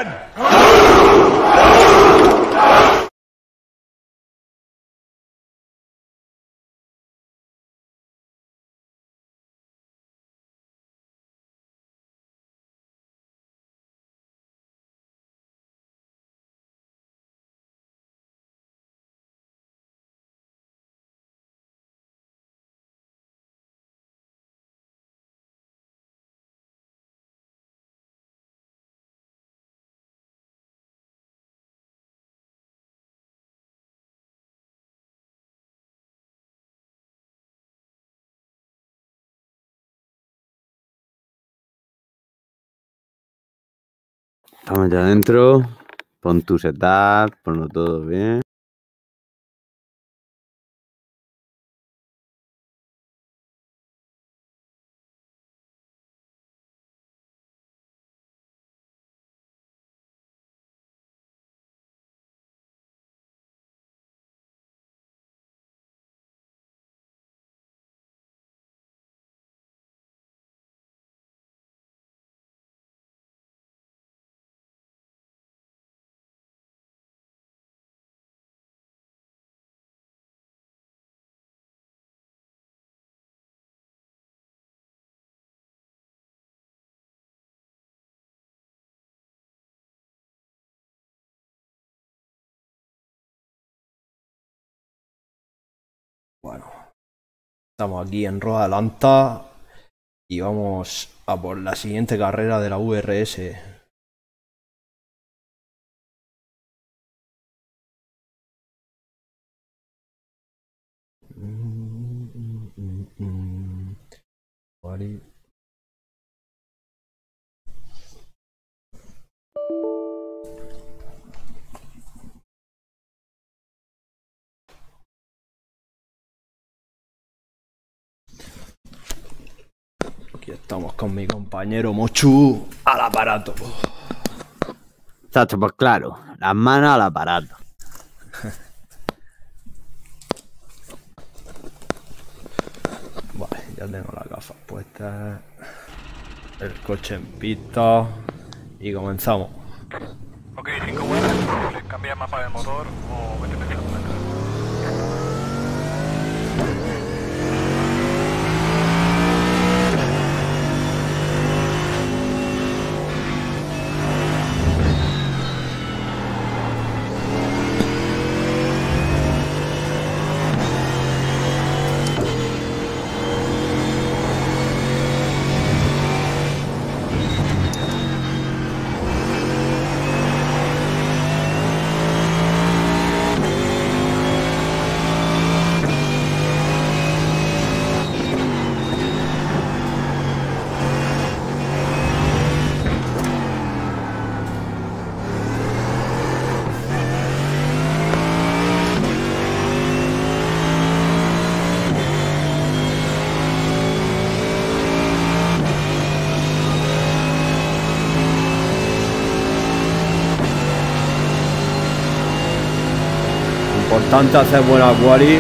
Estamos ya adentro. Pon tu setup, ponlo todo bien. Bueno, estamos aquí en Roda Atlanta y vamos a por la siguiente carrera de la VRS. Vale. Aquí estamos con mi compañero Mochu al aparato. Chacho, pues claro, las manos al aparato. Vale, ya tengo las gafas puestas, el coche en pista y comenzamos. Ok, 5 buenas, cambia el mapa del motor o méteme kilómetros. Importante hacer buena quali.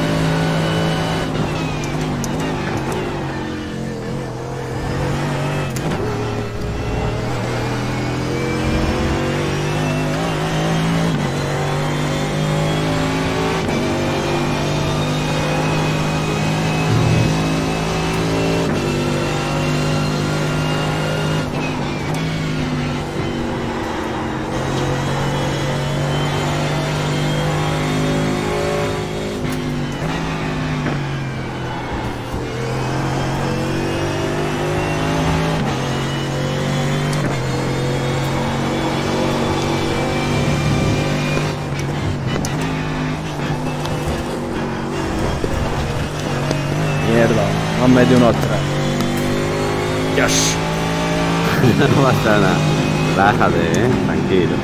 Mierda, me han metido unos tres. Yes. No pasa nada. Relájate, tranquilo.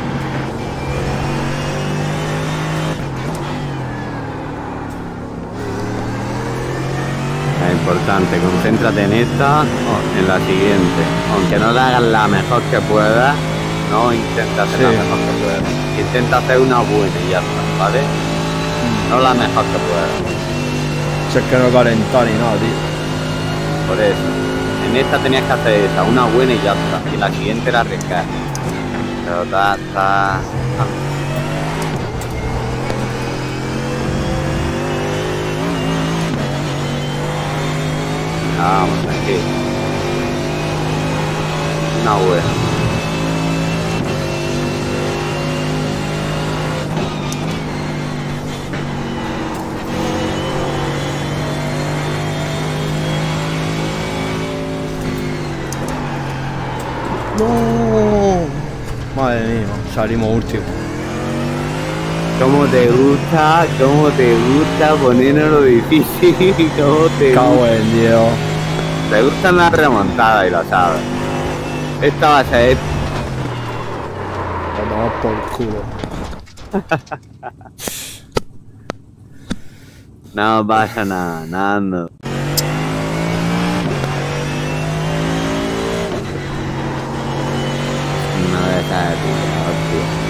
Es importante, concéntrate en esta o en la siguiente. Aunque no la hagas la mejor que puedas, no intenta hacer la mejor que puedas. Intenta hacer una buena y ya está, ¿vale? No la mejor que puedas. Si es que no calentar ni nada, tío. Por eso. En esta tenías que hacer esa, una buena y ya está. Y la siguiente la arriesgar. Pero está... Vamos, aquí. Una buena. ¡No! Madre mía, salimos último. ¿Cómo te gusta ponerlo difícil? ¿Cómo te Cago en Dios. Te gustan las remontadas y lo sabes. Esta va a ser... Lo tomamos por culo. No pasa nada, Nando. No deja de tirar, hostia.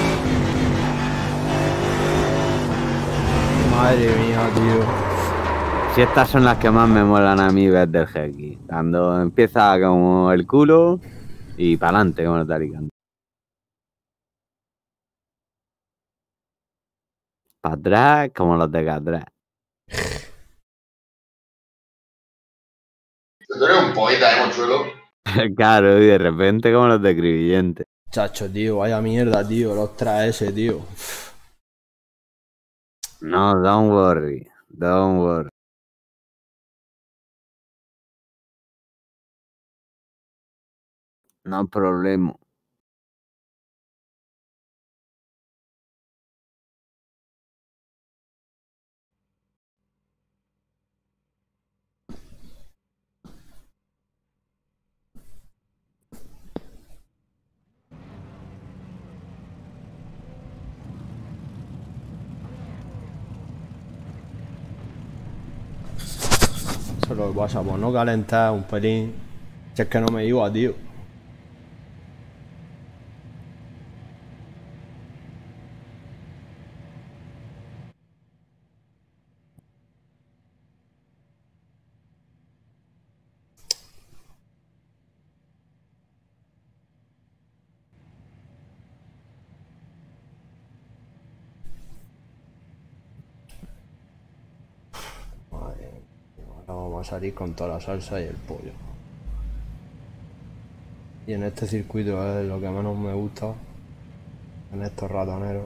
Madre mía, tío. Si estas son las que más me molan a mí ver del Heki. Cuando empieza como el culo y para adelante como los taricantes. Para atrás como los de Catrás. Tú eres un poeta, Mochuelo. Claro, y de repente como los de Cribillente. Chacho, tío, vaya mierda, tío. Los 3S, tío. No, don't worry. Don't worry. No problema. Eso es lo que pasa, por no calentar un pelín. Si es que no me iba, tío. Madre mía, ahora vamos a salir con toda la salsa y el pollo. Y en este circuito es lo que menos me gusta. En estos ratoneros.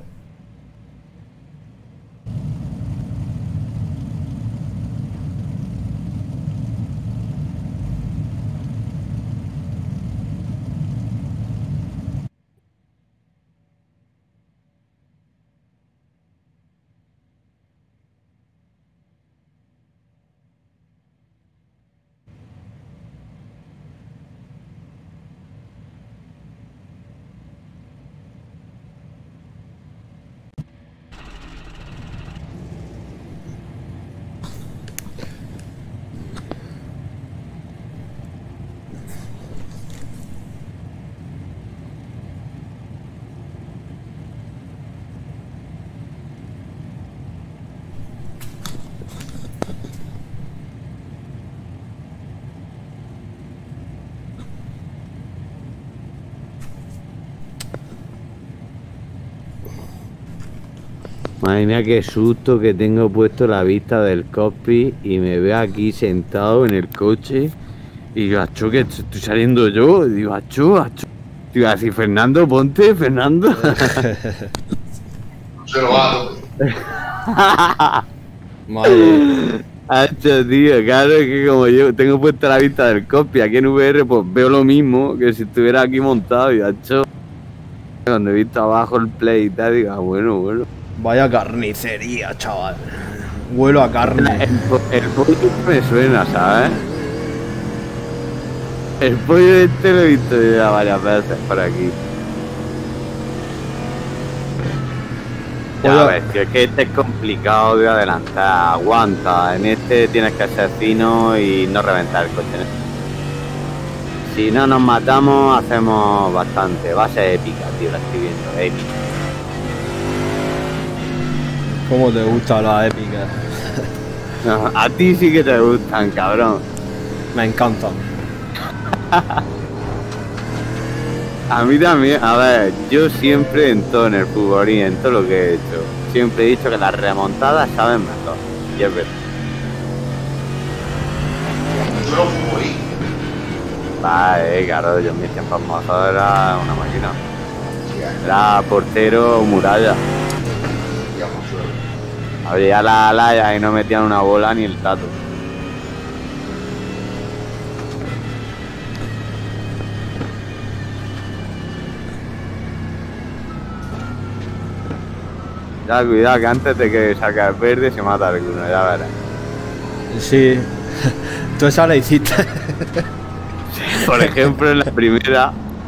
Madre mía, qué susto que tengo puesto la vista del cockpit y me veo aquí sentado en el coche y digo, acho, que estoy saliendo yo. Y digo, acho. Digo, así, Fernando, ponte, Fernando. Se lo va. Madre. Acho, tío, claro, es que como yo tengo puesta la vista del cockpit aquí en VR, pues veo lo mismo que si estuviera aquí montado y acho. Cuando he visto abajo el play y tal, digo, bueno. Vaya carnicería, chaval. Huelo a carne. El pollo me suena, ¿sabes? El pollo este lo he visto ya varias veces por aquí. Ya ves, tío, es que este es complicado de adelantar. Aguanta, en este tienes que ser fino y no reventar el coche. Si no nos matamos, hacemos bastante. Va a ser épica, tío, la estoy viendo, épica. ¿Cómo te gustan las épicas? No, a ti sí que te gustan, cabrón. Me encantan. A mí también, a ver, yo siempre en todo en el fútbol y en todo lo que he hecho, siempre he dicho que las remontadas saben mejor. Y es verdad. Yo no futbolí. Vale, claro, yo en mis tiempos mozos era una máquina. Era portero muralla. Ya, Mochuelo. Abría la ala y no metían una bola ni el tato. Ya, cuidado, que antes de que salga el verde se mata alguno, ya verás. Sí. Tú esa la hiciste. Por ejemplo, en la primera,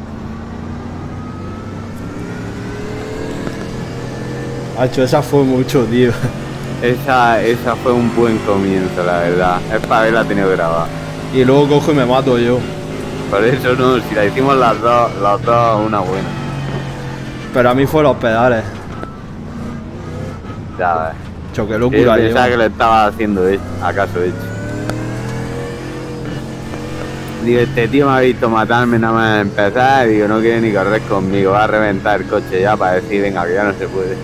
Hacho, esa fue mucho, tío. esa fue un buen comienzo, la verdad. Es para haberla tenido grabada. Y luego cojo y me mato yo. Por eso no, si la hicimos las dos, una buena. Pero a mí fue los pedales. Ya ves. Cho, qué Yo locura, pensaba yo. que lo estaba haciendo acaso hecho. Digo, este tío me ha visto matarme nada más empezar. Digo, no quiere ni correr conmigo. Va a reventar el coche ya para decir, venga, que ya no se puede.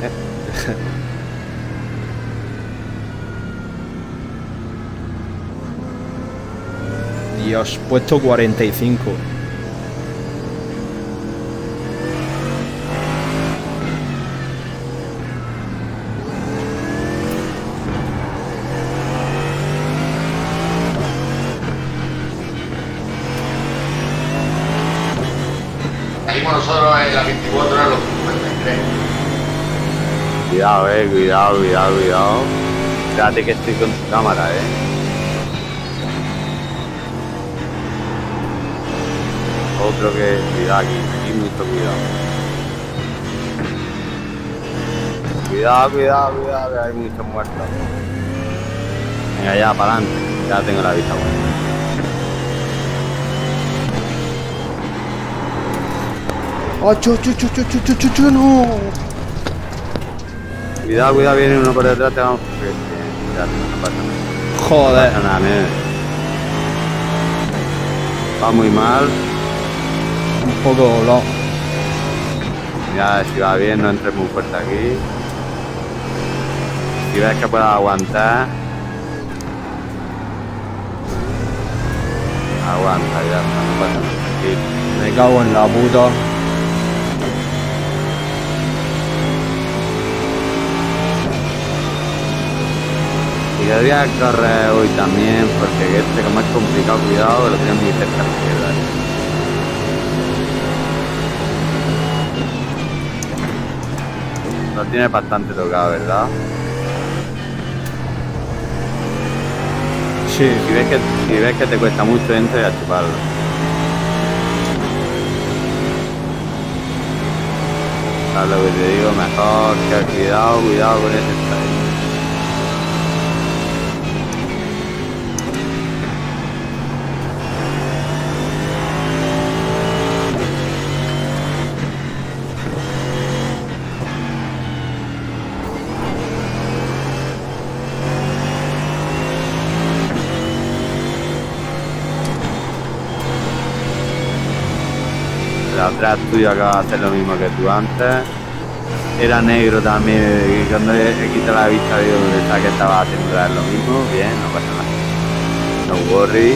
Dios, puesto 45. Salimos nosotros en las 24 horas los 53. Cuidado, cuidado. Espérate que estoy con tu cámara, Otro que, cuidado aquí mucho cuidado. Cuidado, que hay muchos muertos. Venga, ya, para adelante. Ya tengo la vista buena. ¡Oh, no! Cuidado, viene uno por detrás, te vamos. Ya, no pasa nada. Joder. No pasa nada, nene. Va muy mal. Un poco doblado. Ya, si va bien, no entres muy fuerte aquí. Si ves que puedas aguantar. Aguanta, ya está, no pasa nada. Sí. Me cago en la puta. Y debería correr hoy también, porque este como es complicado, cuidado, lo tienes muy cerca a la izquierda. Lo tienes bastante tocado, ¿verdad? Sí. Si ves que te cuesta mucho, entra y a chuparlo. ¿Sabes lo que te digo? Mejor que cuidado con ese style. Atrás tuyo acaba de hacer lo mismo que tú antes. Era negro también, y cuando he quitado la vista digo que estaba haciendo lo mismo. Bien, no pasa nada. No worry.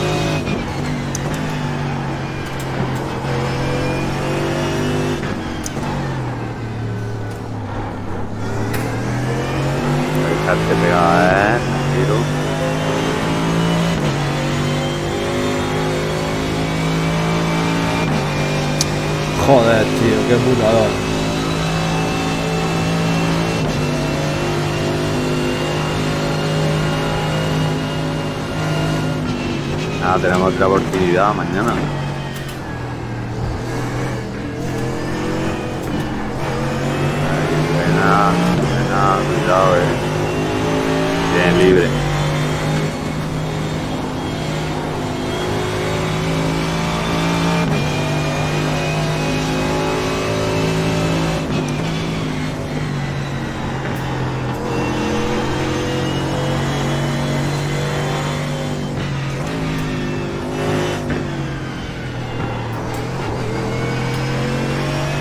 Echarte pegada, tranquilo. Joder, tío, qué putador. Nada, tenemos otra oportunidad mañana. Buena, cuidado, Bien, libre.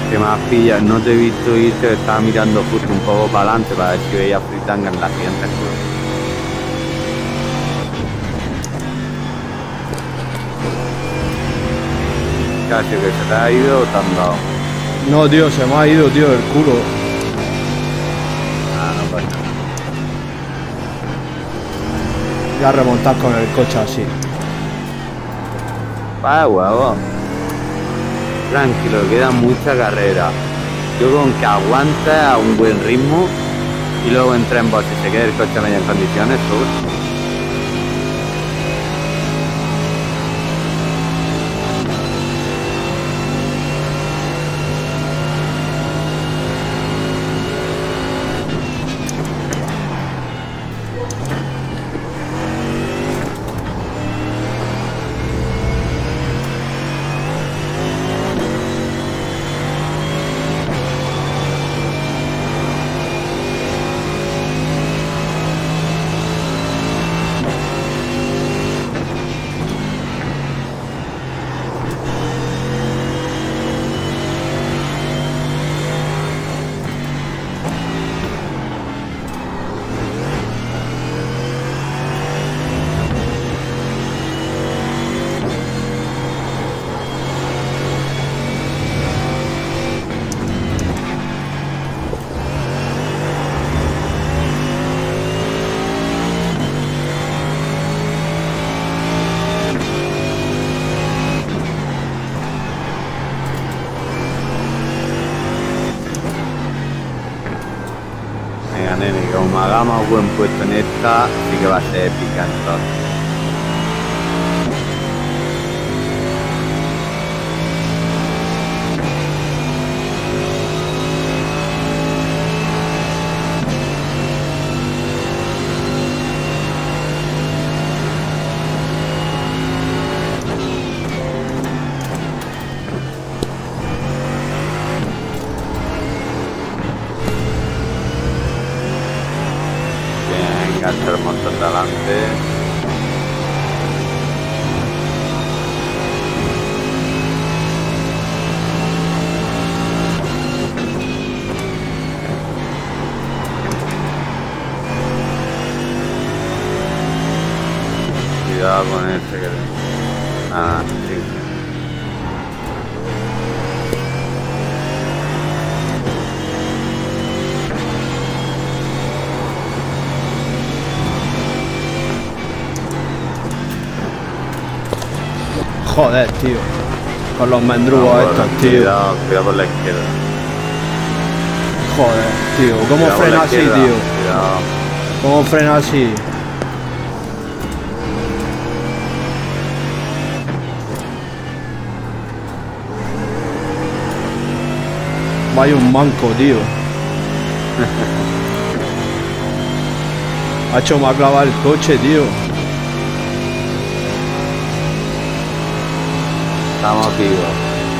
Que me has pillado, no te he visto ir, que estaba mirando justo un poco para adelante para ver si veía fritanga en la siguiente curva. Casi que se te ha ido o te han dado. No, tío, se me ha ido, tío, el culo. Ah, no pasa nada. Ya remontar con el coche así. Vaya huevo. Tranquilo, queda mucha carrera. Yo con que aguante a un buen ritmo y luego entre en box y se quede el coche medio en condiciones, seguro. Nene, como hagamos buen puesto en esta, sí que va a ser épica entonces. Hacer un montón de adelante. Cuidado con este que... Ah, sí. Joder, tío. Con los mendrugos No, estos, tío. Cuidado por la izquierda. Joder, tío. ¿Cómo Cuidado por frena la así, izquierda, tío? Cuidado. ¿Cómo frena así? Vaya un manco, tío. Ha hecho más clavar el coche, tío. Estamos vivos.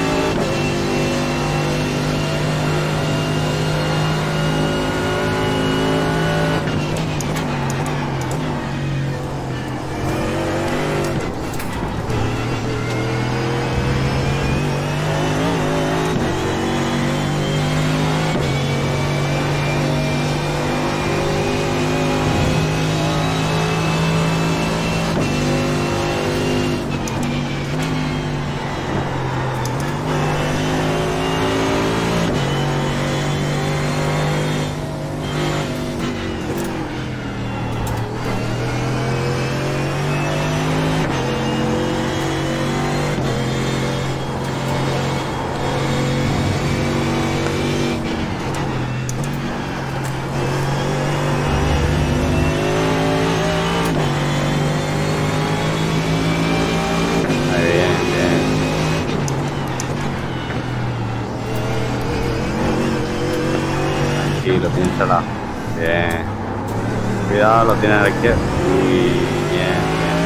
Tranquilo, piénsala. Bien. Cuidado, lo tienes a la izquierda. Uy, bien, bien.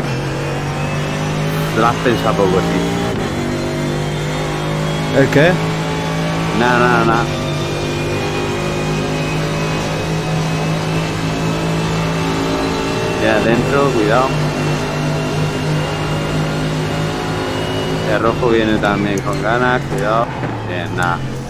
Lo has pensado poco, sí. ¿El qué? Nada. Ya adentro, cuidado. El rojo viene también con ganas, cuidado. Bien, nada.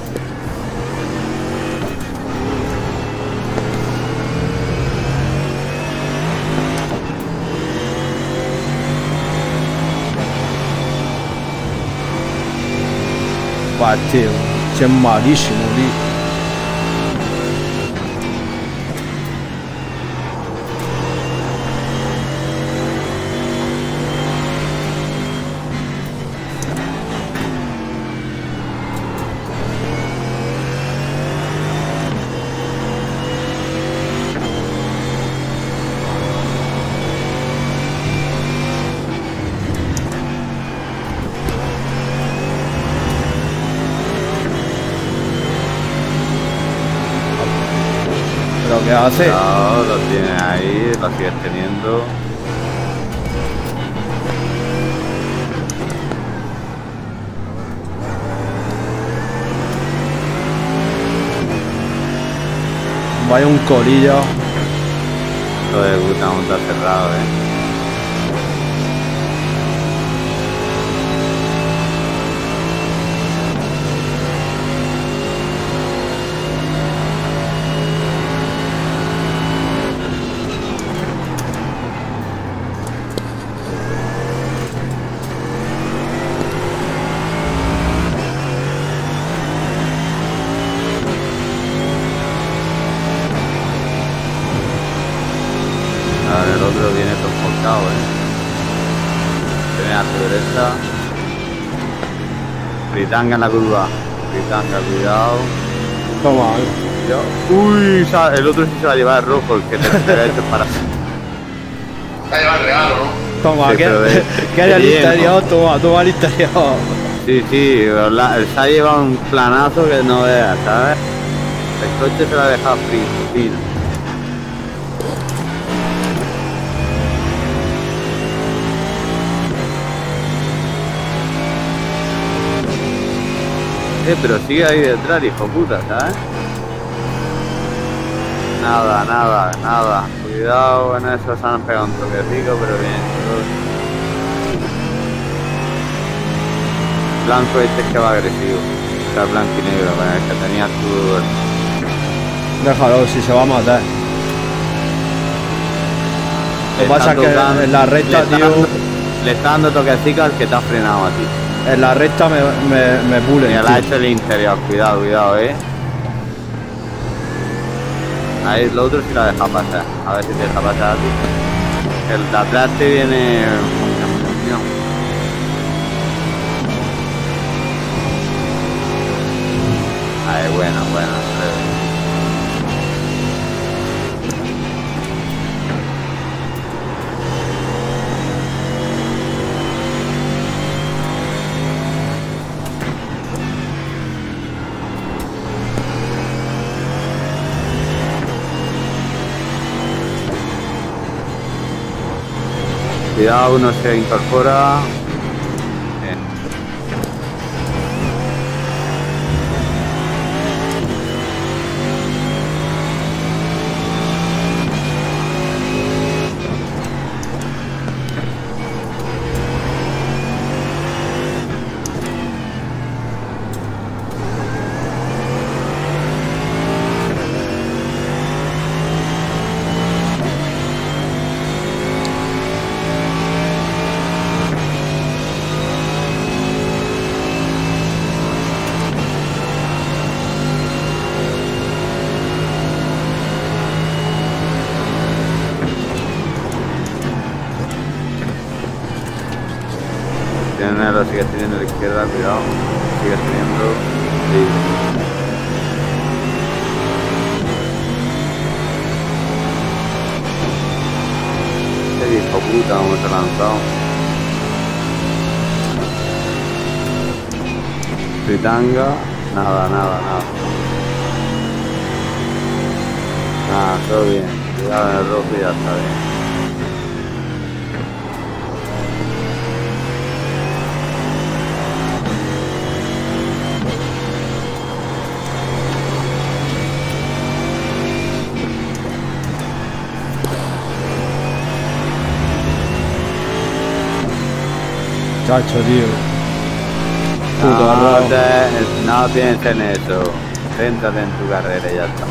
joder, tío. Si es malísimo, tío. ¿Qué hace? No, lo tiene ahí, lo sigues teniendo. Vaya un colillo. Lo de puta monta cerrado, El otro viene sofocado, Viene a tu derecha. Fritanga en la curva. Fritanga, cuidado. Toma. Uy, el otro sí se va a llevar rojo, el que te hecho para. Te ha llevado el regalo, ¿no? Toma, Sí, pero que haya el interior, toma el interior. Sí, se ha llevado un planazo que no veas, ¿sabes? El coche se lo ha dejado fino. Pero sigue ahí detrás, hijo puta, ¿sabes? Nada. Cuidado, en eso se han pegado un toquecito, pero bien. Blanco este es que va agresivo. Está blanco y negro, el que tenía tu... Déjalo, si se va a matar. Lo que pasa es que en la recta, tío... Le está dando toquecito al que te ha frenado a ti. En la recta me pule. Mira, le ha hecho el interior, cuidado, Ahí el otro sí la deja pasar. A ver si te deja pasar a ti. El de atrás te viene... Ahí, bueno. Cuidado, uno se incorpora. Bien. Lo sigues teniendo a la izquierda, cuidado. Sigues teniendo. Sí. Este hijo puta, cómo se ha lanzado. Fritanga, nada. Nada, todo bien. Cuidado en el rojo y ya está bien. Chacho, tío. Puto error. No pienses en eso. Céntrate en tu carrera y ya está.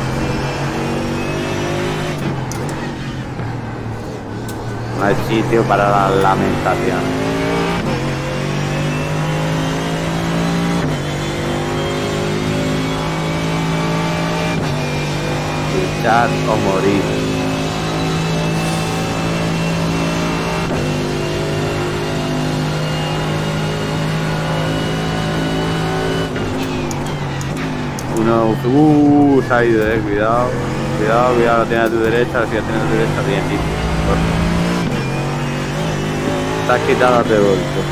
No hay sitio para la lamentación. luchar o morir. Uno, se ha ido, cuidado, cuidado, cuidado, lo tienes a tu derecha, lo tienes a tu derecha, bien, bien. Te has quitado de golpe.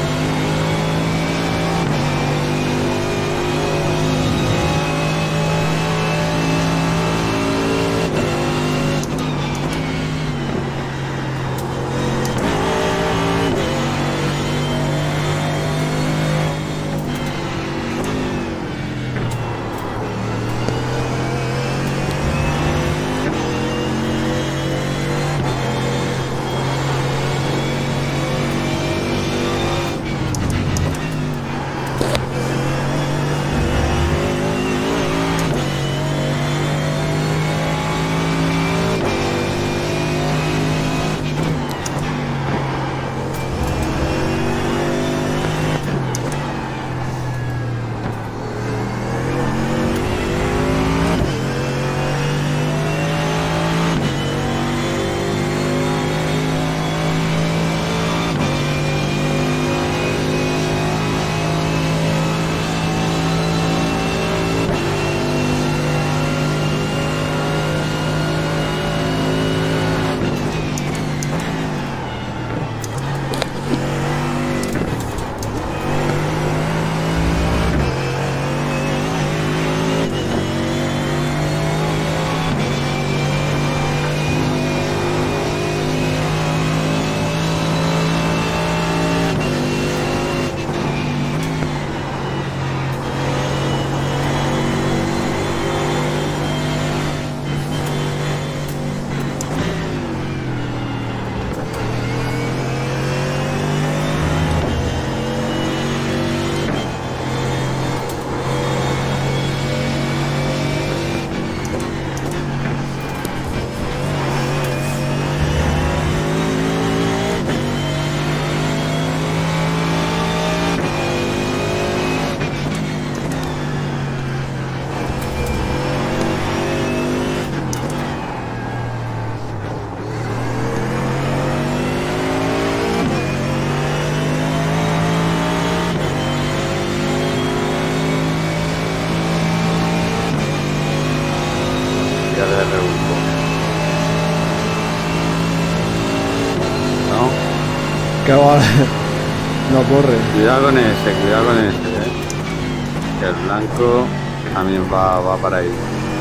Que va, no corre. Cuidado con ese, que el blanco también va para ahí.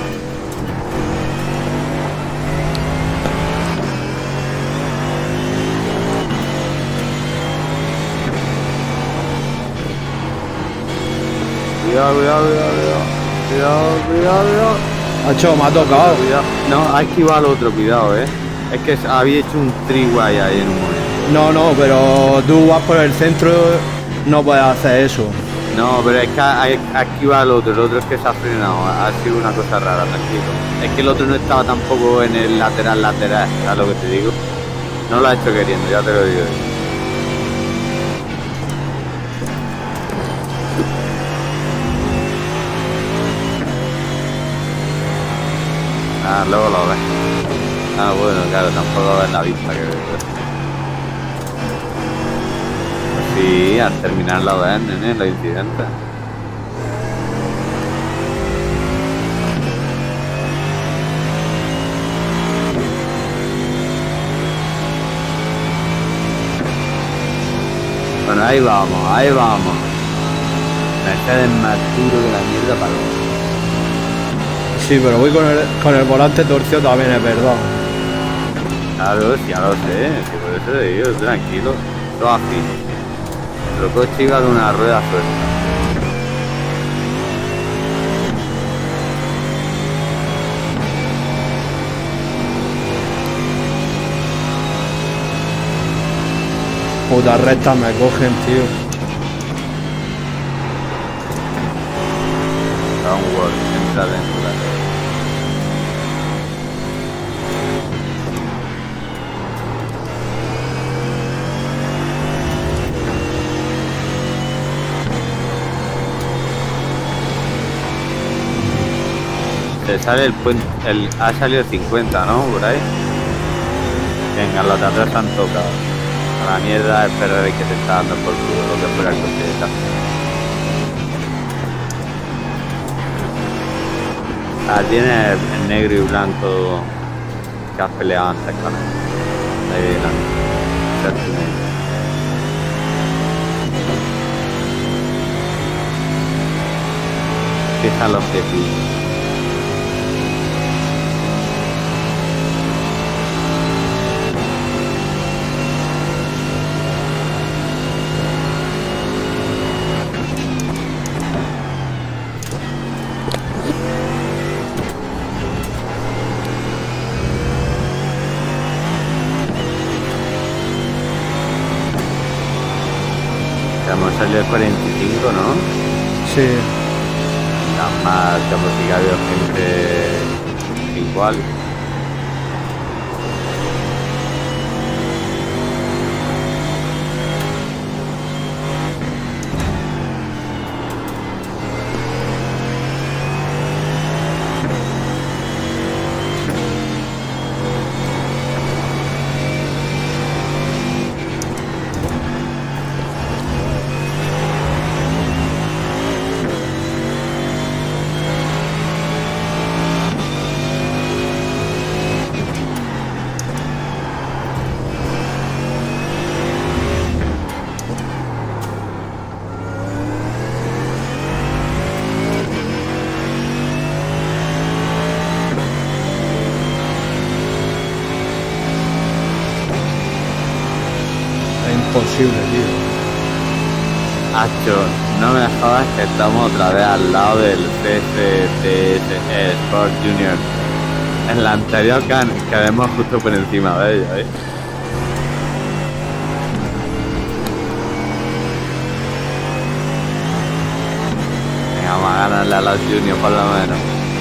Cuidado, cuidado, cuidado, cuidado, cuidado, cuidado. Hacho, me ha tocado. Cuidado. No, ha esquivado al otro, cuidado, Es que había hecho un triguay ahí en un momento. No, pero tú vas por el centro, no puedes hacer eso. No, pero es que aquí va el otro es que se ha frenado, ha sido una cosa rara, tranquilo. Es que el otro no estaba tampoco en el lateral, ¿sabes lo que te digo? No lo ha hecho queriendo, ya te lo digo. Ah, luego lo ves. Ah, bueno, claro, tampoco ves la vista que ves. Sí, al terminar la ven, nene, los incidentes. Bueno, ahí vamos, ahí vamos. Mercedes más duro que la mierda para los... Sí, pero voy con el volante torcido también, es verdad. Claro, ya lo sé, si por eso te digo, tranquilo, todo así. El coche iba de una rueda suelta. Putas rectas me cogen, tío. Downward, entra dentro. Se sale el puente, ha salido el 50, ¿no? Por ahí. Venga, los de atrás han tocado. A la mierda el Ferrari que te está dando por culo, lo que fuera el coche de tal. Ah, tiene el negro y blanco que has peleado antes con él. Ahí delante. Fija los pies. Hemos salido el 45, ¿no? Sí. Nada más que por si ha habido gente igual. Imposible, tío. Hacho, no me jodas que estamos otra vez al lado del CCTS Sport Junior. En la anterior quedamos justo por encima de ellos, ¿eh? Venga, vamos a ganarle a los Juniors por lo menos.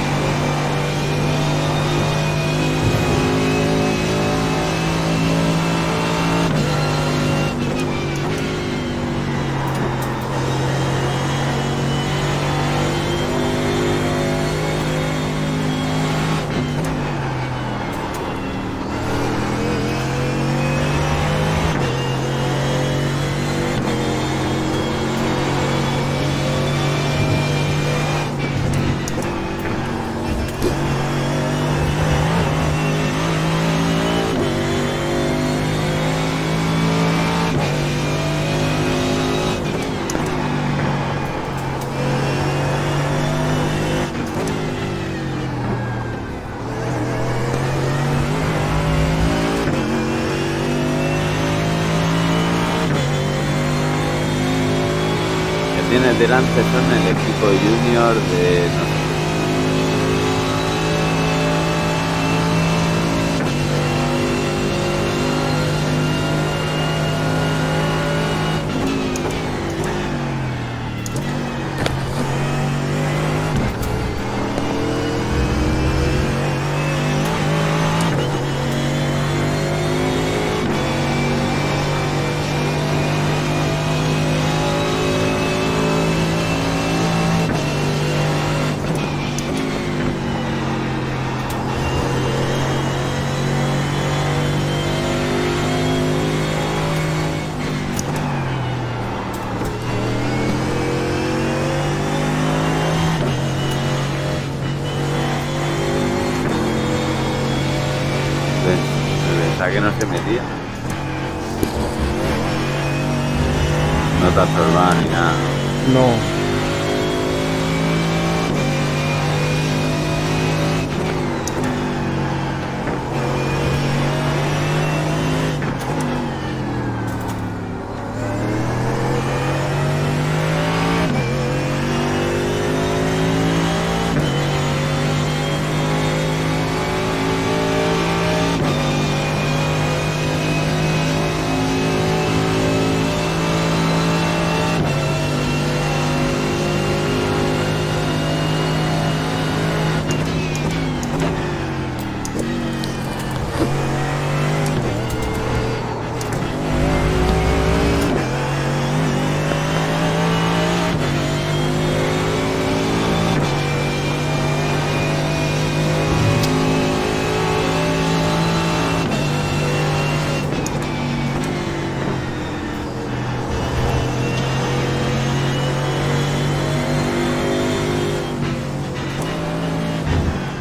Tienes delante son el equipo junior de no sé. Que no se metía. No te absorbaba ni nada. No.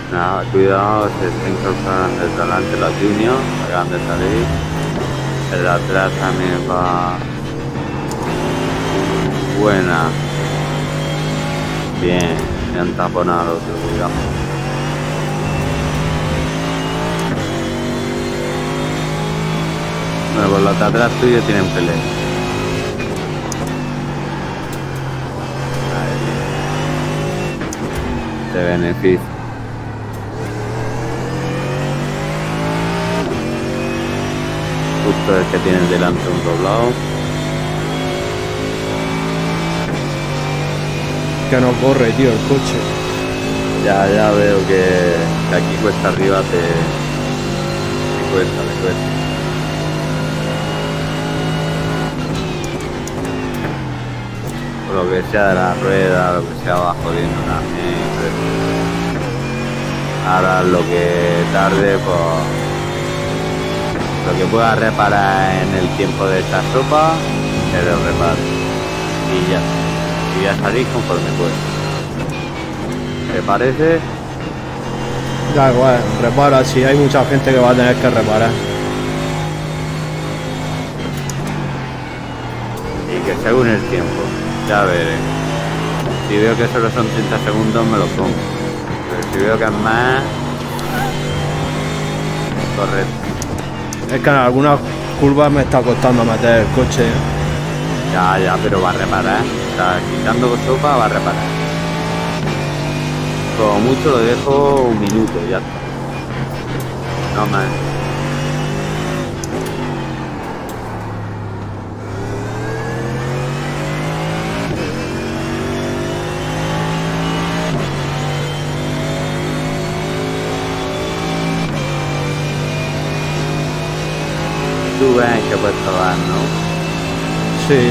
Nada, cuidado, se está incorporando el delante los juniors, acaban de salir. El de atrás también va. Buena. Bien, me han taponado al otro, cuidado. Bueno, pues los de atrás tuyos tienen pelea. De beneficio. Justo el que tiene delante un doblado. Que no corre, tío, el coche. Ya veo que aquí cuesta arriba te cuesta. Por lo que sea de la rueda, lo que sea va jodiendo también. Ahora lo que tarde, pues lo que pueda reparar en el tiempo de esta sopa, que lo repare. Y ya salís conforme puedes. ¿Te parece? Da igual, repara, si hay mucha gente que va a tener que reparar. Y que según el tiempo, ya veré. Si veo que solo son 30 segundos me lo pongo. Pero si veo que es más... Correcto. Es que en algunas curvas me está costando meter el coche. Ya, pero va a reparar. O sea, quitando sopa va a reparar. Como mucho lo dejo un minuto, ya está. No más. Tú ves que puedes probar, ¿no? Sí.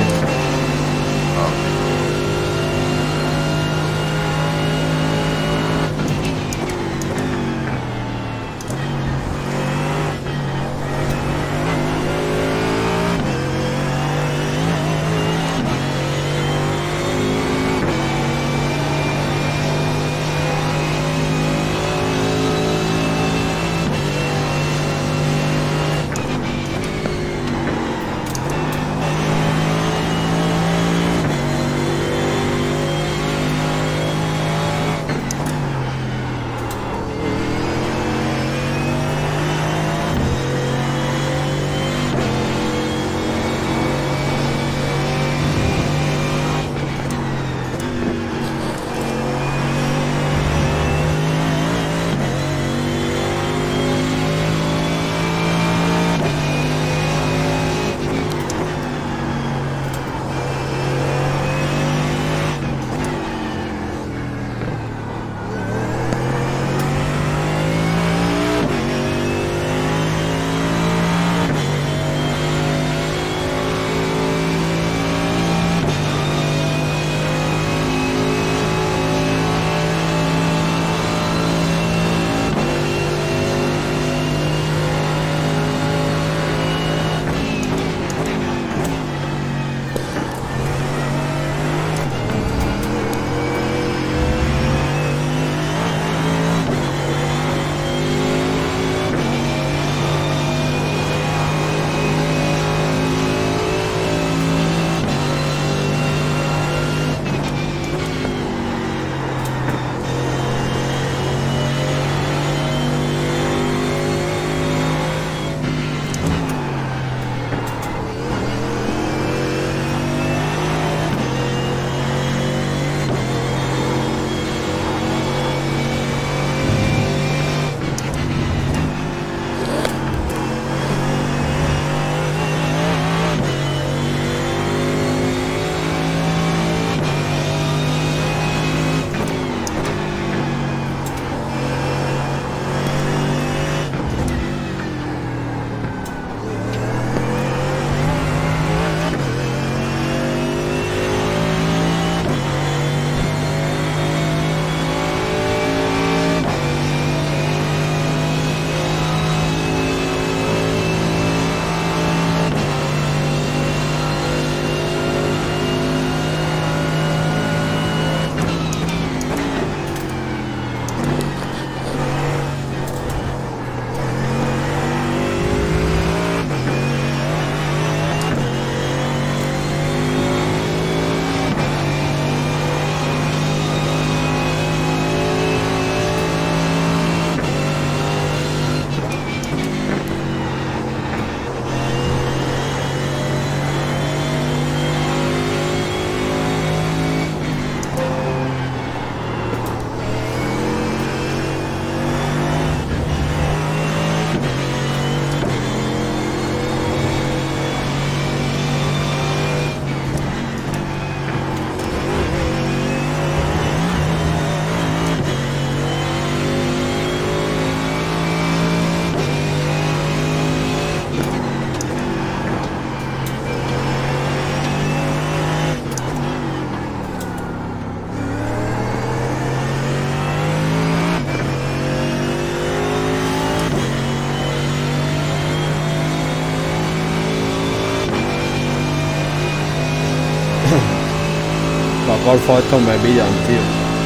golfos estos me pillan, tío.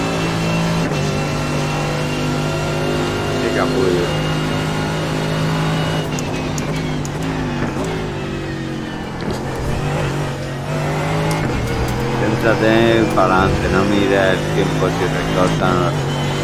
Qué capullo. Céntrate para adelante, no mires el tiempo si recortan.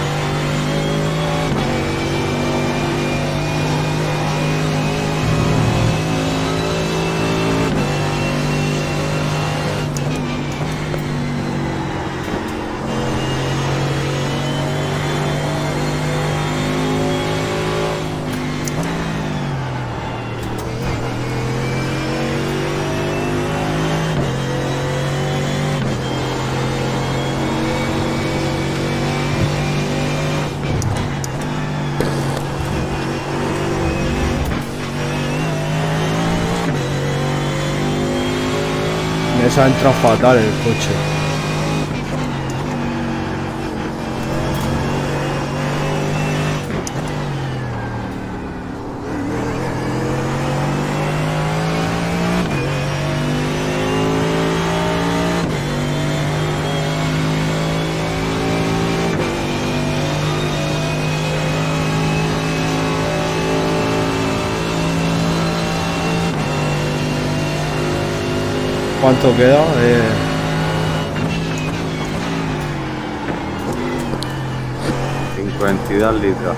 Esa entra fatal el coche. ¿Cuánto queda? 52 litros.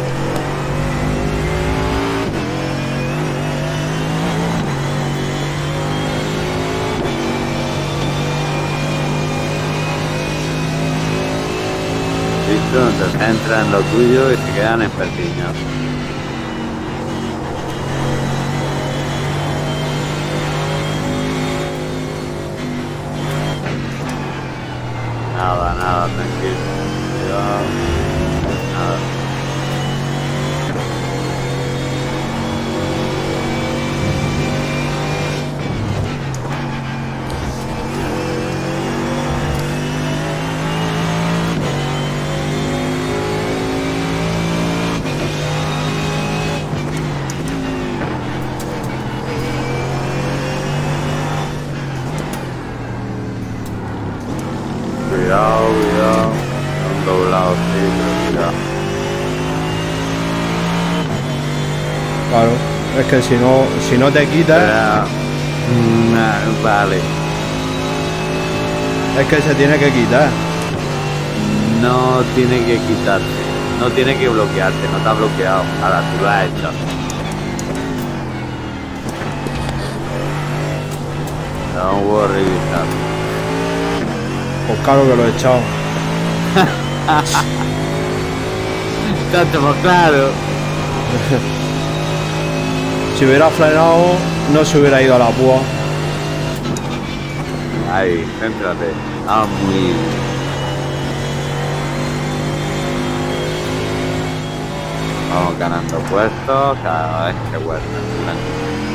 Listo, se centran en lo tuyo y se quedan empecinados. Nada, tranquilo. Cuidado. Nada. Cuidado. Un doblado, sí, pero cuidado. Claro, es que si no te quitas, Vale. es que se tiene que quitar. No tiene que quitarse. No tiene que bloquearte. No está bloqueado. Ahora tú lo has hecho. Don't worry, Vizar. Pues claro que lo he echado. Tanto más claro. Si hubiera frenado, no se hubiera ido a la púa. Ahí, céntrate. Ah, muy bien. Vamos ganando puestos cada vez que vuelven.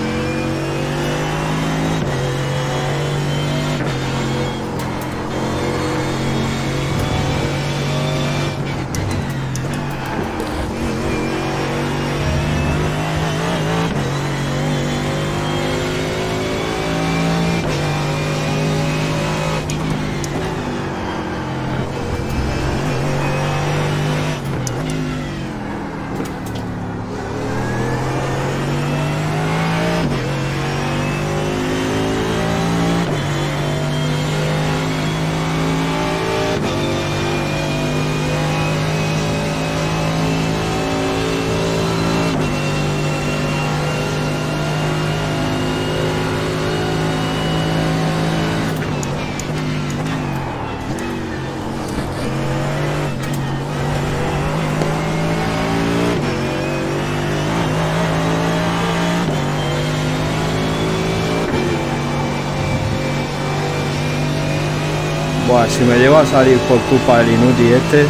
Buah, si me llego a salir por culpa del inútil este.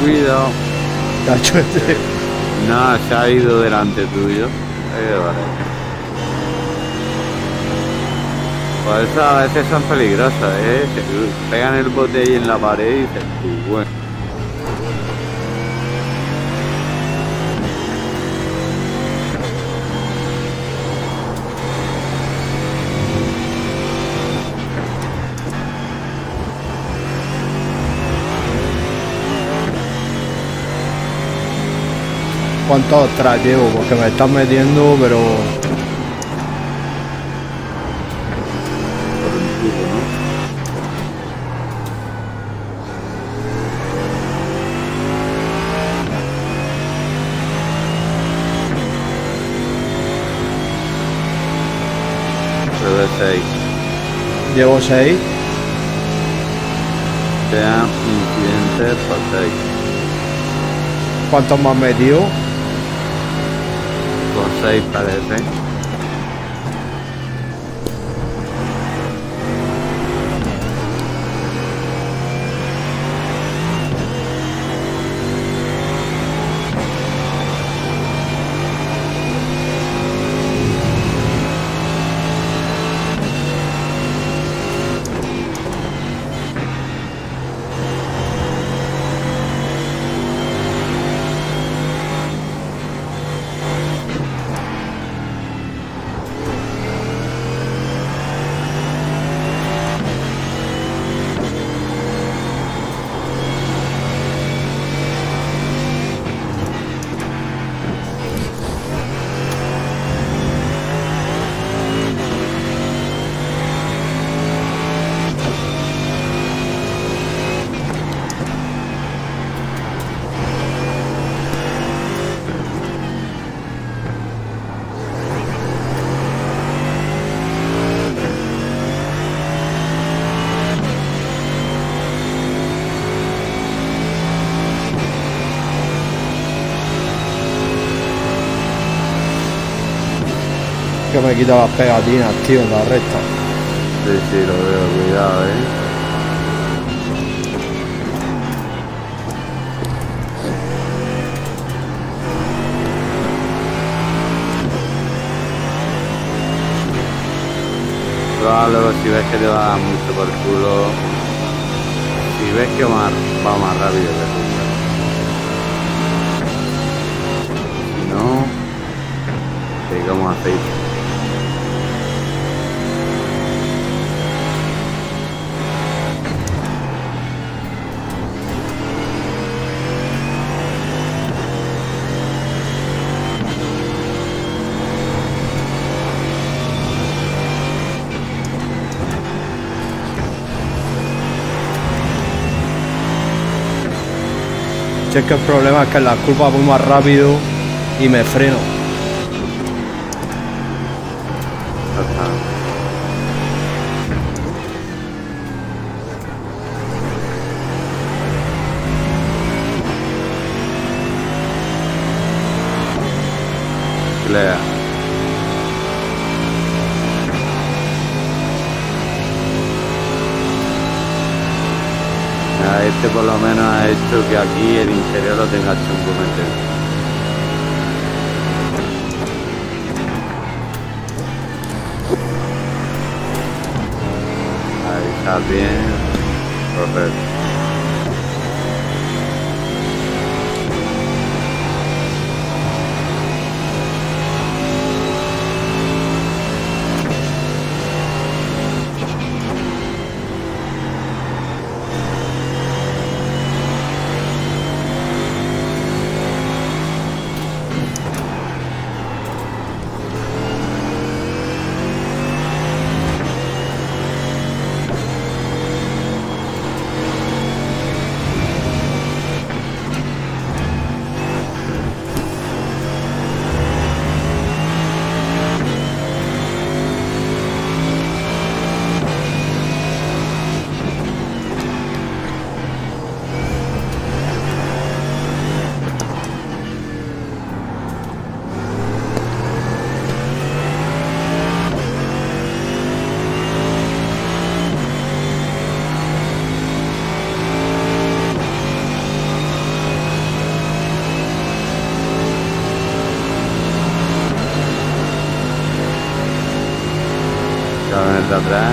cuidado. ¿Qué ha hecho este? No, se ha ido delante tuyo. Vale. Por eso a veces son peligrosas, Se pegan el bote ahí en la pared y dices, bueno. ¿Cuántos tras llevo? Porque me están metiendo, pero... Por un tubo, ¿no? Creo de 6. Llevo 6. Sean incidentes por 6. ¿Cuántos me han metido? Con 6 parece. Que me quita las pegatinas, tío, en la recta. Sí, lo veo, cuidado, Luego si ves que te va a dar mucho por culo, si ves que va más rápido que tú, si no, te como aceite. Si es que el problema es que en las curvas voy más rápido y me freno. Lea. Este por lo menos ha hecho que aquí el interior lo tenga chungo meter. Ahí está bien. Correcto. de atrás.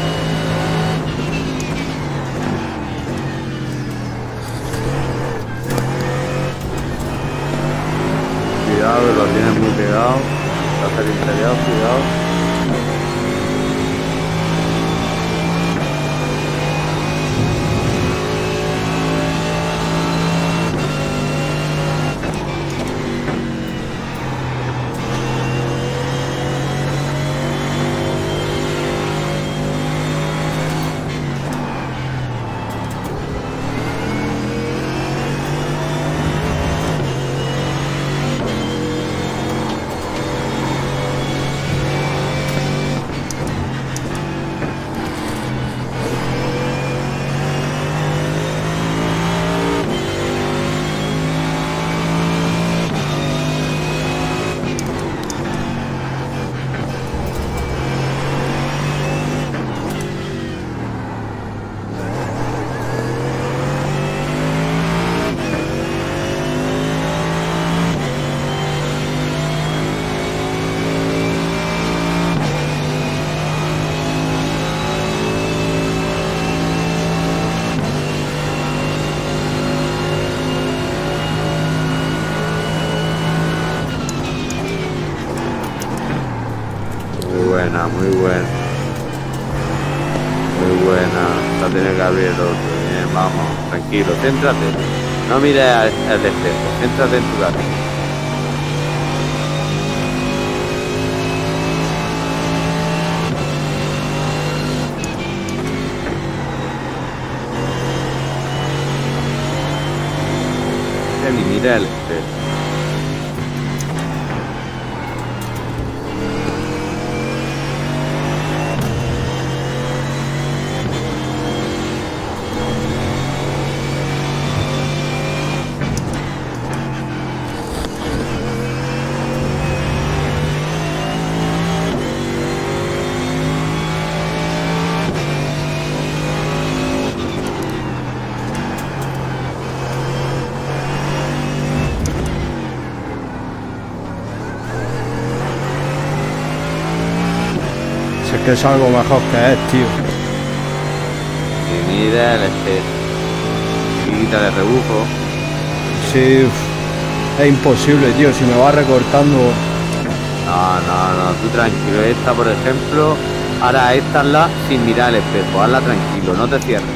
Cuidado, que lo tienes muy pegado. Va a salir peleado, cuidado. Muy buena. Muy buena. La tiene que abrir el otro. Bien, vamos. Tranquilo, céntrate. No mires al descenso. Céntrate en tu gato. Ni mira el descenso. Que es algo mejor que es, tío. Y mira el espejo. Quita el rebufo. Sí, es imposible, tío. Si me va recortando. No, tú tranquilo. Esta, por ejemplo, ahora esta hazla sin mirar el espejo. Hazla tranquilo, no te cierres.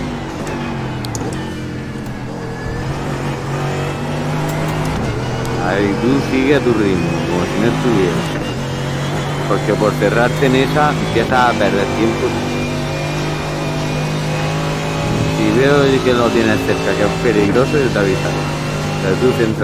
Ahí tú sigue a tu ritmo, como si no estuvieras. Porque por cerrarte en esa empiezas a perder tiempo. Si veo que lo tienes cerca, que es peligroso, yo te avisaré. Pero tú centra.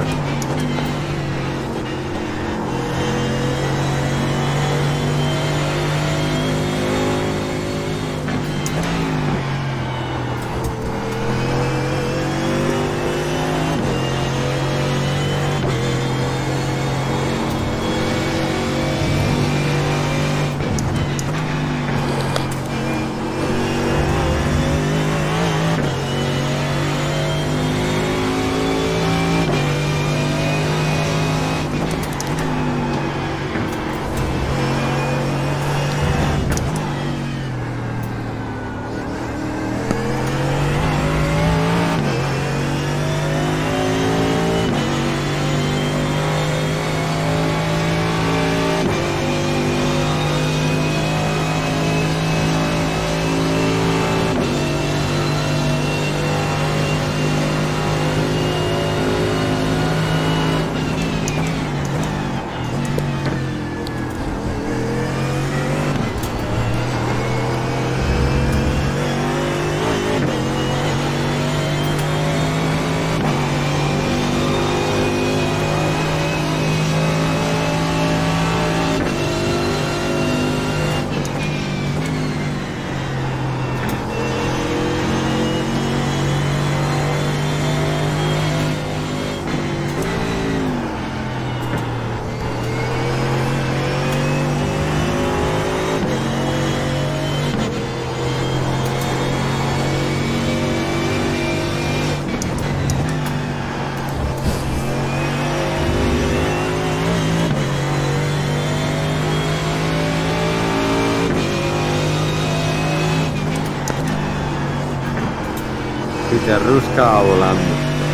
Se rusca volando.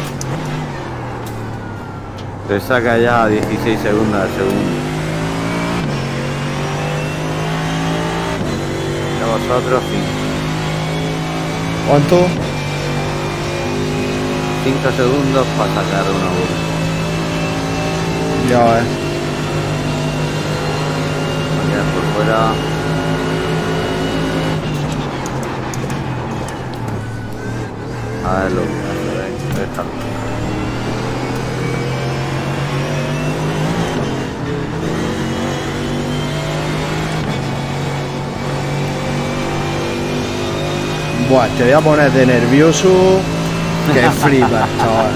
Te saca ya 16 segundos al segundo. Y vosotros 5. ¿Cuánto? 5 segundos para sacar una vuelta. Ya ves. Aquí por fuera. A ver lo que hace, déjalo. Buah, te voy a poner de nervioso que flipas, chaval.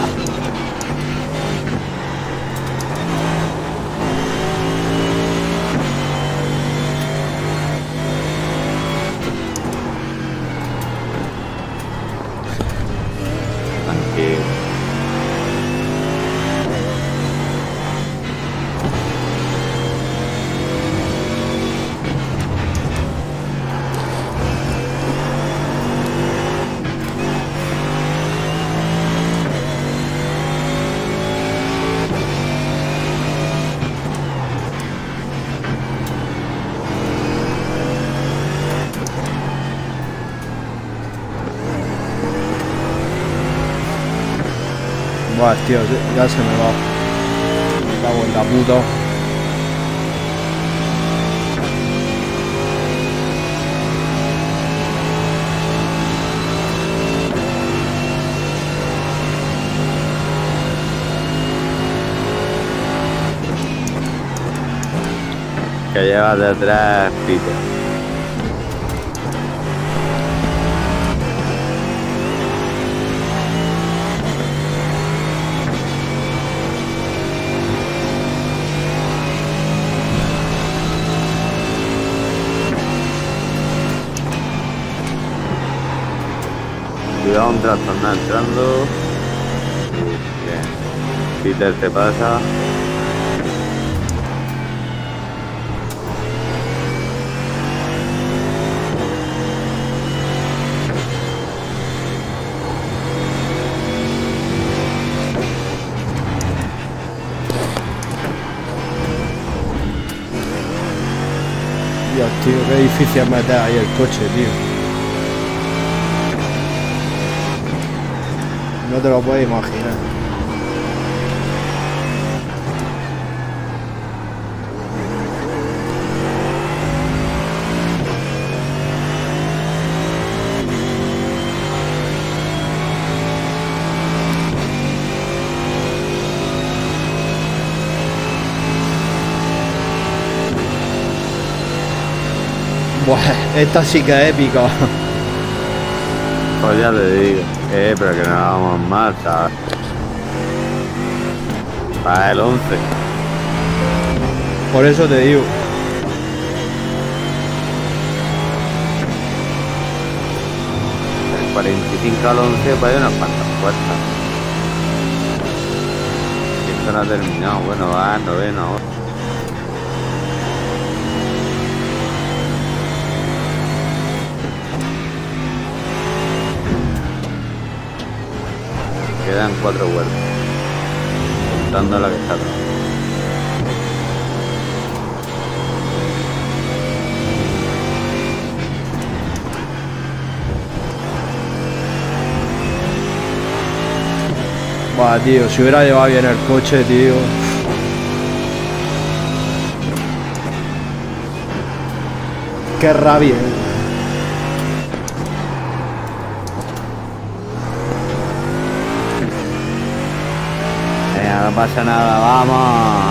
Tranquilo. Buah, tío, ya se me va. Me cago en la puta. Que lleva detrás Peter. Cuidado, un trastornado entrando. Bien. Peter te pasa. Dios, tío, qué difícil es meter ahí el coche, tío. No te lo puedes imaginar. Buah, esta sí que es épica. Pues ya te digo. Pero que no vamos mal, ¿sabes? Para el 11. Por eso te digo. El 45 al 11 para ir unas cuantas puertas. Y esto no ha terminado. Bueno, va, noveno ahora. Quedan 4 vueltas, contando la que está atrás. Buah, tío, si hubiera llevado bien el coche, tío. Qué rabia. No pasa nada, vamos.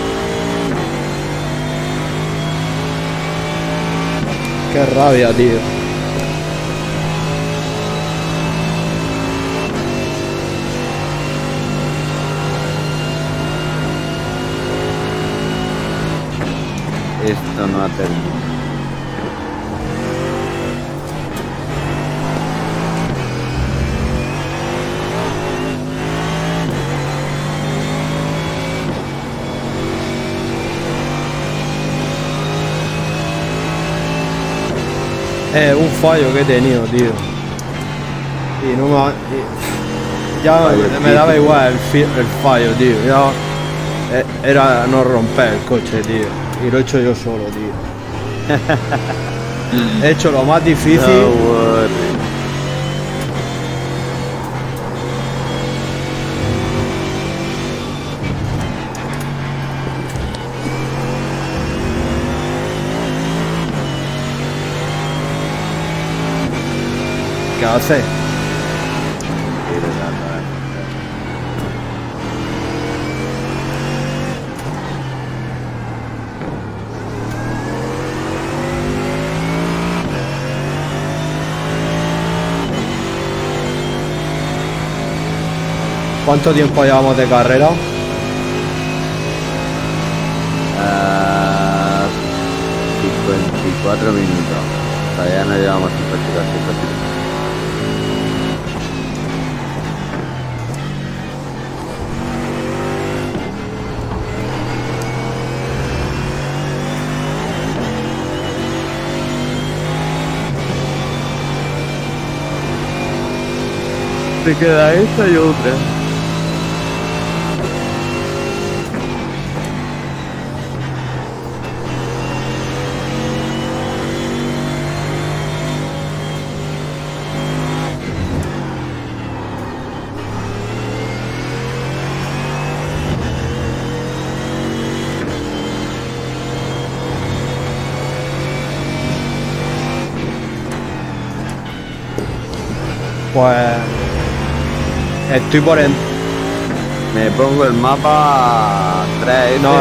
Qué rabia, tío. Esto no ha terminado. Un fallo que he tenido, tío. Y no me... Ya me daba igual el fallo, tío. Ya era no romper el coche, tío. Y lo he hecho yo solo, tío. He hecho lo más difícil. No worry. ¿Qué hace? ¿Cuánto tiempo llevamos de carrera? 54 minutos. Todavía no llevamos 54 minutos. Te queda esta y otra. Pues... Estoy por en... Me pongo el mapa 3. No.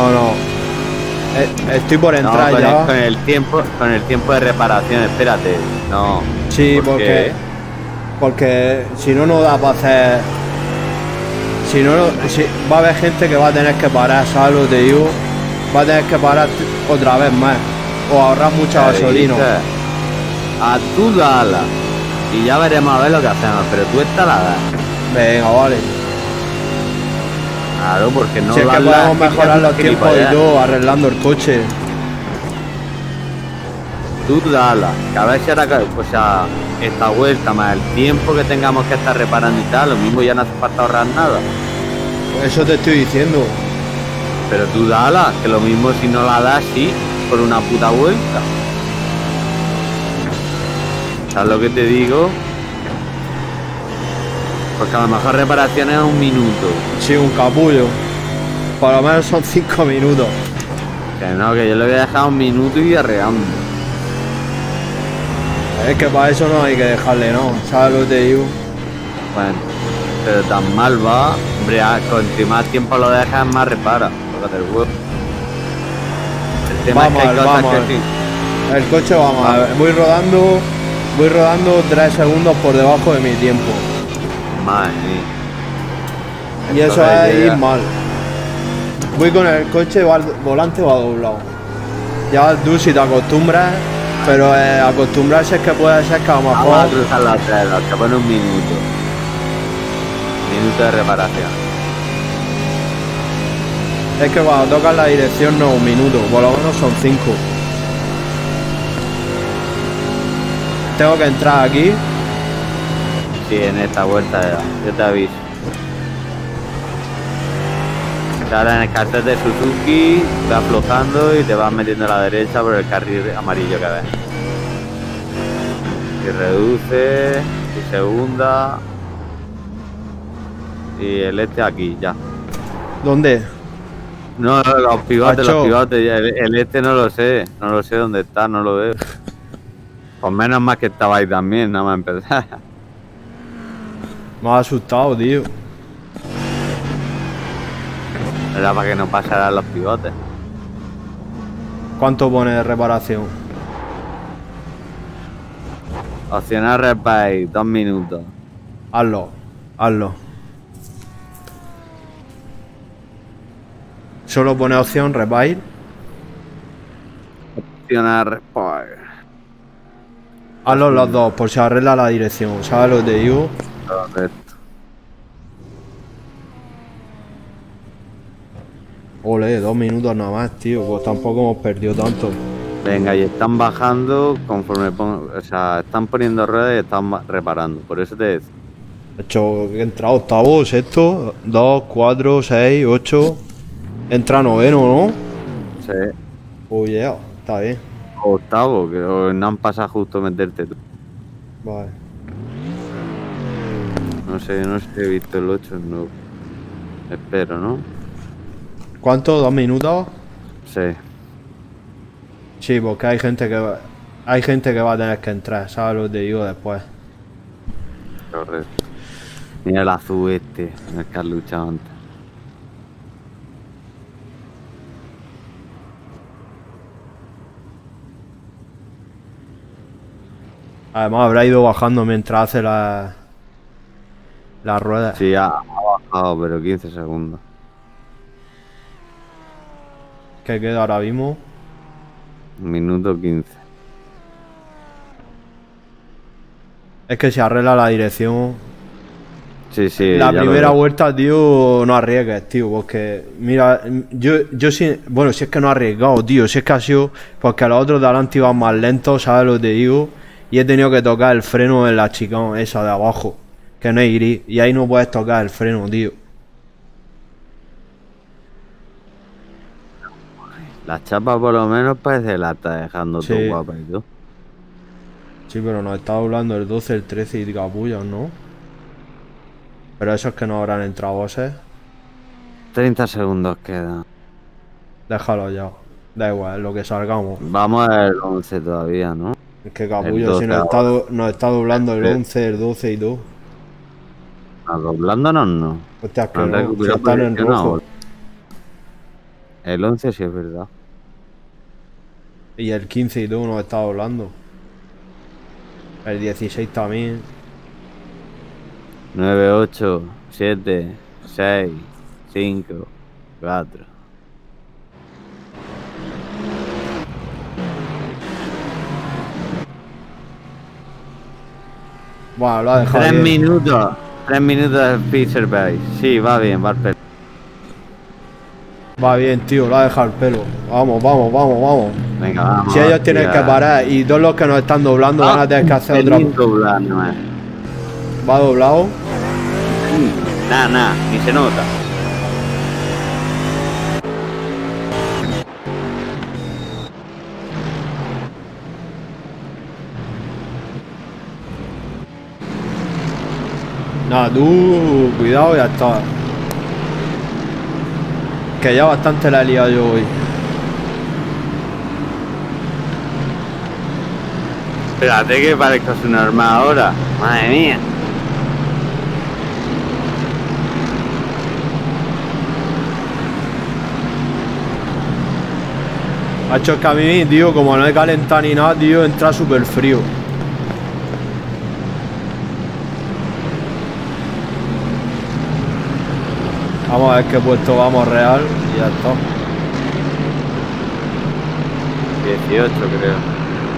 Estoy por entrar con ya. Con el tiempo de reparación, espérate. No. Sí, ¿Por qué? porque si no, no da para hacer... Si no, va a haber gente que va a tener que parar, ¿sabes lo que te digo? Va a tener que parar otra vez más. O ahorrar mucha gasolina. A tú dala. Y ya veremos a ver lo que hacemos. Pero tú esta la das. Venga, vale. Claro, porque no Si es que podemos mejorar los tiempos y todo, arreglando el coche. Tú dala, que a ver si ahora, o sea, esta vuelta más el tiempo que tengamos que estar reparando y tal, lo mismo ya no hace falta ahorrar nada. Eso te estoy diciendo. Pero tú dala, que lo mismo si no la das, sí, por una puta vuelta. ¿Sabes lo que te digo? Porque a lo mejor reparaciones es un minuto. Sí, un capullo. Por lo menos son 5 minutos. Que no, que yo le voy a dejar un minuto y arreando. Es que para eso no hay que dejarle, ¿no? ¿Sabes lo que te digo? Bueno, pero tan mal va. Hombre, cuanto más tiempo lo dejas, más repara. Tócate el huevo. El tema Vamos, es que hay cosas vamos. que sí. El coche, vamos a ver. Voy rodando 3 segundos por debajo de mi tiempo. Madre mía. Y eso es ir mal. Voy con el coche, volante va doblado. Ya tú si te acostumbras, pero acostumbrarse es que puede ser que a lo Vamos a mejor... cruzar los trenes, que pone un minuto. Minuto de reparación. Es que cuando tocas la dirección no es un minuto, por lo menos son 5. Tengo que entrar aquí. Sí, en esta vuelta ya. Yo te aviso. Ahora en el cartel de Suzuki, vas aflojando y te vas metiendo a la derecha por el carril amarillo que ves. Y reduce, y segunda. Y el este aquí, ya. ¿Dónde? No, los pivotes, Macho. ya, el este no lo sé dónde está, no lo veo. Pues menos más que estaba ahí también, nada más empezar. Me ha asustado, tío. Era para que no pasaran los pivotes. ¿Cuánto pone de reparación? Opcional repair, 2 minutos. Hazlo. Solo pone opción repair. Opcional repair. Hazlo los dos, por si arregla la dirección. ¿Sabes lo que te digo? Correcto. Ole, 2 minutos nada más, tío. Pues tampoco hemos perdido tanto. Venga, y están bajando conforme o sea, están poniendo ruedas y están reparando. Por eso te decía. He hecho, he entrado octavo, sexto, 2, 4, 6, 8. Entra noveno, ¿no? Sí. Oh yeah, está bien. Octavo, que no han pasado justo meterte tú. Vale. No sé, he visto el 8, no. Espero, ¿no? ¿Cuánto? ¿2 minutos? Sí. Sí, porque hay gente que va a tener que entrar, ¿sabes lo que te digo después? Correcto. Mira el azul este, el que has luchado antes. Además habrá ido bajando mientras hace la rueda. Sí, ha bajado, pero 15 segundos. ¿Qué queda ahora mismo? Minuto 15. Es que si arregla la dirección. Sí, sí. La ya primera vuelta, tío, no arriesgues, tío, porque mira, yo sí, bueno, si es que no he arriesgado, tío, si es que ha sido porque los otros de adelante iban más lentos, ¿sabes lo que te digo? Y he tenido que tocar el freno en la chicane esa de abajo, que no es gris, y ahí no puedes tocar el freno, tío. La chapa por lo menos parece que la está dejando Sí. todo guapa y todo. Sí, pero nos está hablando el 12, el 13 y capullos, ¿no? Pero eso es que no habrán entrado bosses. 30 segundos quedan. Déjalo ya. Da igual, lo que salgamos. Vamos al 11 todavía, ¿no? Es que El capullo, 12 si nos está doblando el 11, el 12 y todo. Doblándonos no. Hostia, que Han no, si recuperado están en posición rojo. ahora. El 11 sí es verdad. Y el 15 y todo nos está doblando. El 16 también. 9, 8, 7, 6, 5, 4. Bueno, lo ha dejado 3 bien. minutos. 3 minutos de Fisher Base. Sí, va bien, va al pelo. Va bien, tío, lo ha dejado el pelo. Vamos, vamos, vamos, vamos. Venga, vamos. Si ellos tienen que parar y todos los que nos están doblando van a tener que hacer otra. ¿Va doblado? Nada, ni se nota. Nada, tú, cuidado, ya está. Que ya bastante la he liado yo hoy. Espérate que parezca su normal ahora. Madre mía. Ha hecho que a mí, tío, como no he calentado ni nada, tío, entra súper frío. Vamos a ver qué puesto vamos real y ya está. 18 creo.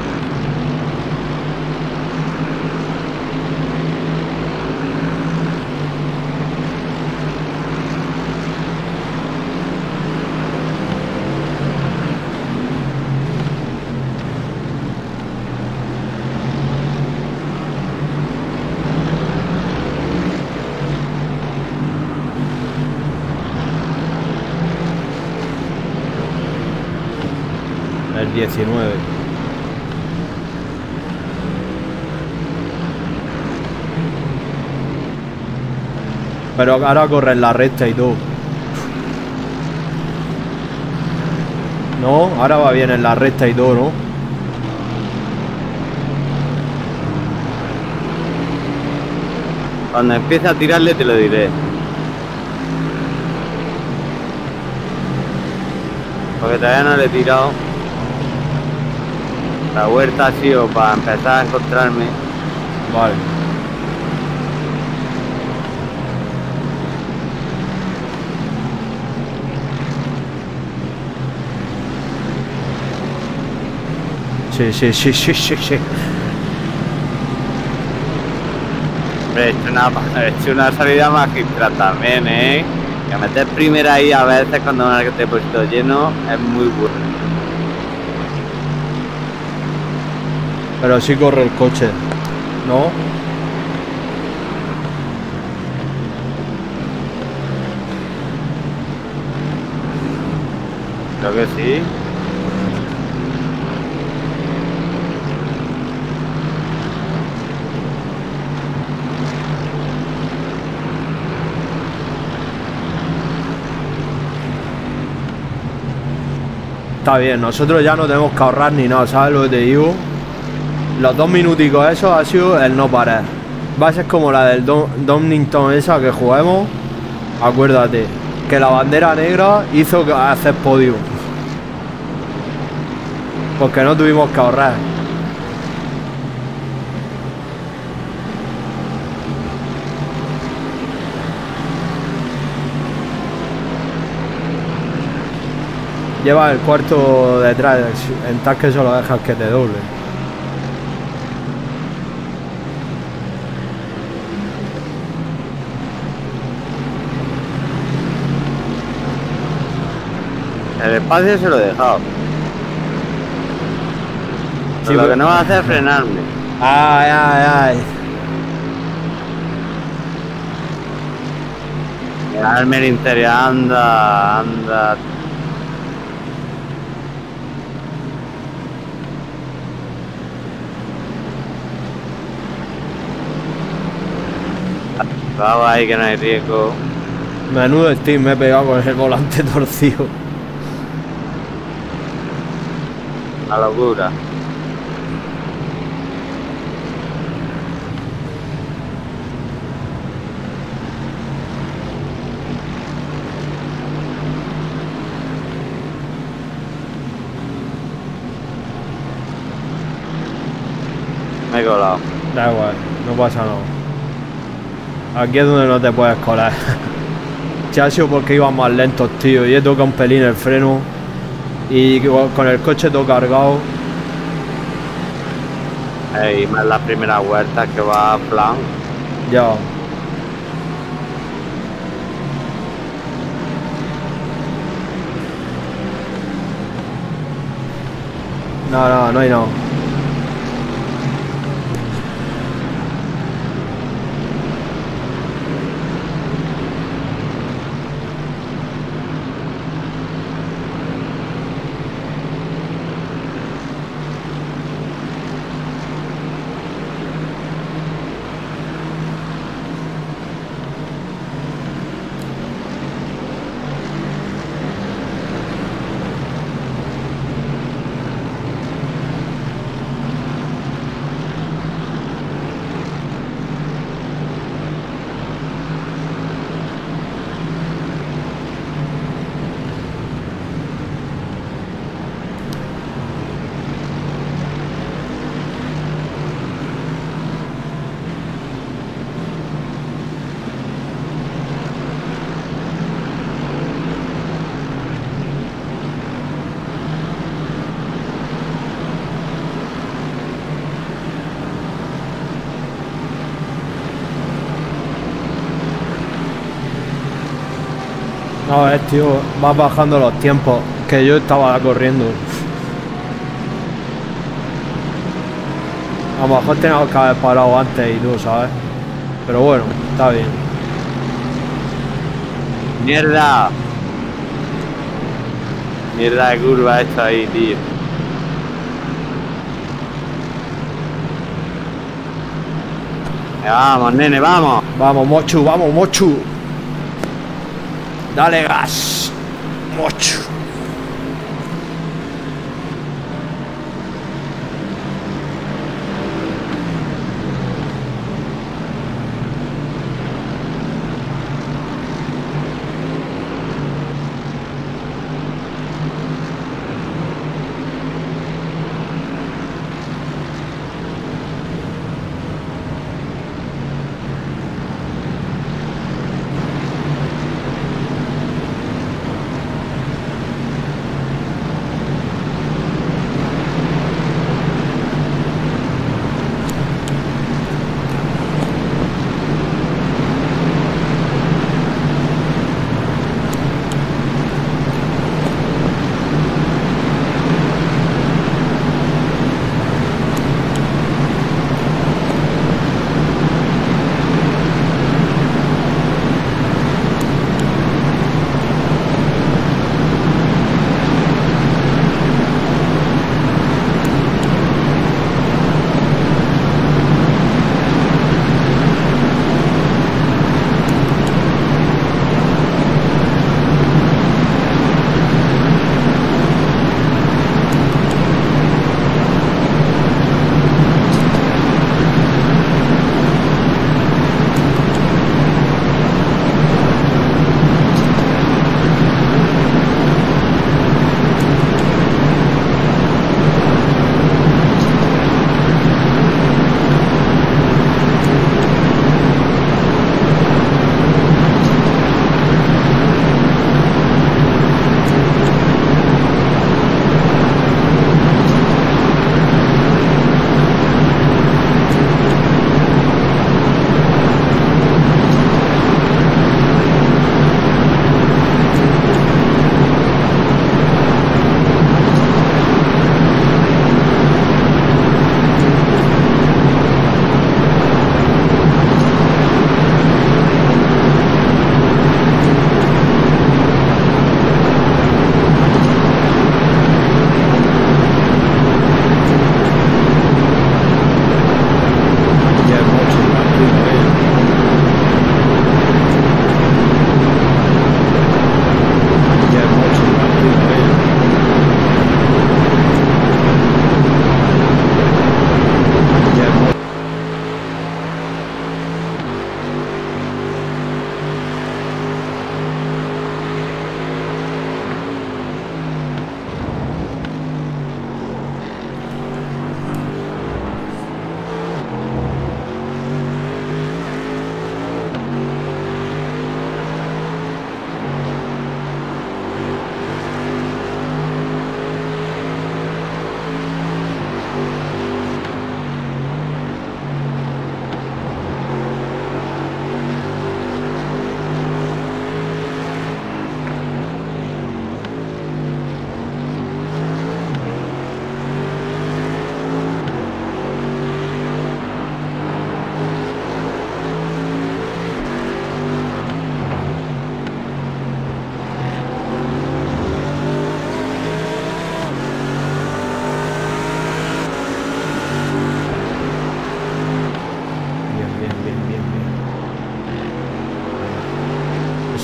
El 19. Pero ahora corre en la recta y todo. No, ahora va bien en la recta y todo, ¿no? Cuando empiece a tirarle te lo diré. Porque todavía no le he tirado. La huerta ha sido para empezar a encontrarme. Vale. Sí. He hecho una salida magistral también, ¿eh? Que meter primera ahí a veces cuando te he puesto lleno es muy bueno. Pero sí corre el coche, ¿no? Creo que sí. Está bien, nosotros ya no tenemos que ahorrar ni nada, ¿sabes lo que te digo? Los 2 minuticos esos ha sido el no parar. Va a ser como la del Donington esa que juguemos. Acuérdate, que la bandera negra hizo hacer podio. Porque no tuvimos que ahorrar. Lleva el cuarto detrás, en tal que solo dejas que te doble. El espacio se lo he dejado. Sí, Lo pero- que no va a hacer es frenarme. Ay, ay, ay. Mirarme el interior, anda, anda. Vamos ahí que no hay riesgo. Menudo Steam me he pegado con el volante torcido. Una locura. Me he colado. Da igual, no pasa nada. Aquí es donde no te puedes colar. Si ha sido porque iban más lentos, tío, y he tocado un pelín el freno. Y con el coche todo cargado. Y más la primera vuelta que va a plan. Ya. No, no hay nada. No, tío, vas bajando los tiempos, que yo estaba corriendo. A lo mejor teníamos que haber parado antes y tú, ¿sabes? Pero bueno, está bien. ¡Mierda! Mierda de curva esta ahí, tío. Vamos, nene, vamos. Vamos, Mochu, vamos, Mochu. Dale gas, Mochu.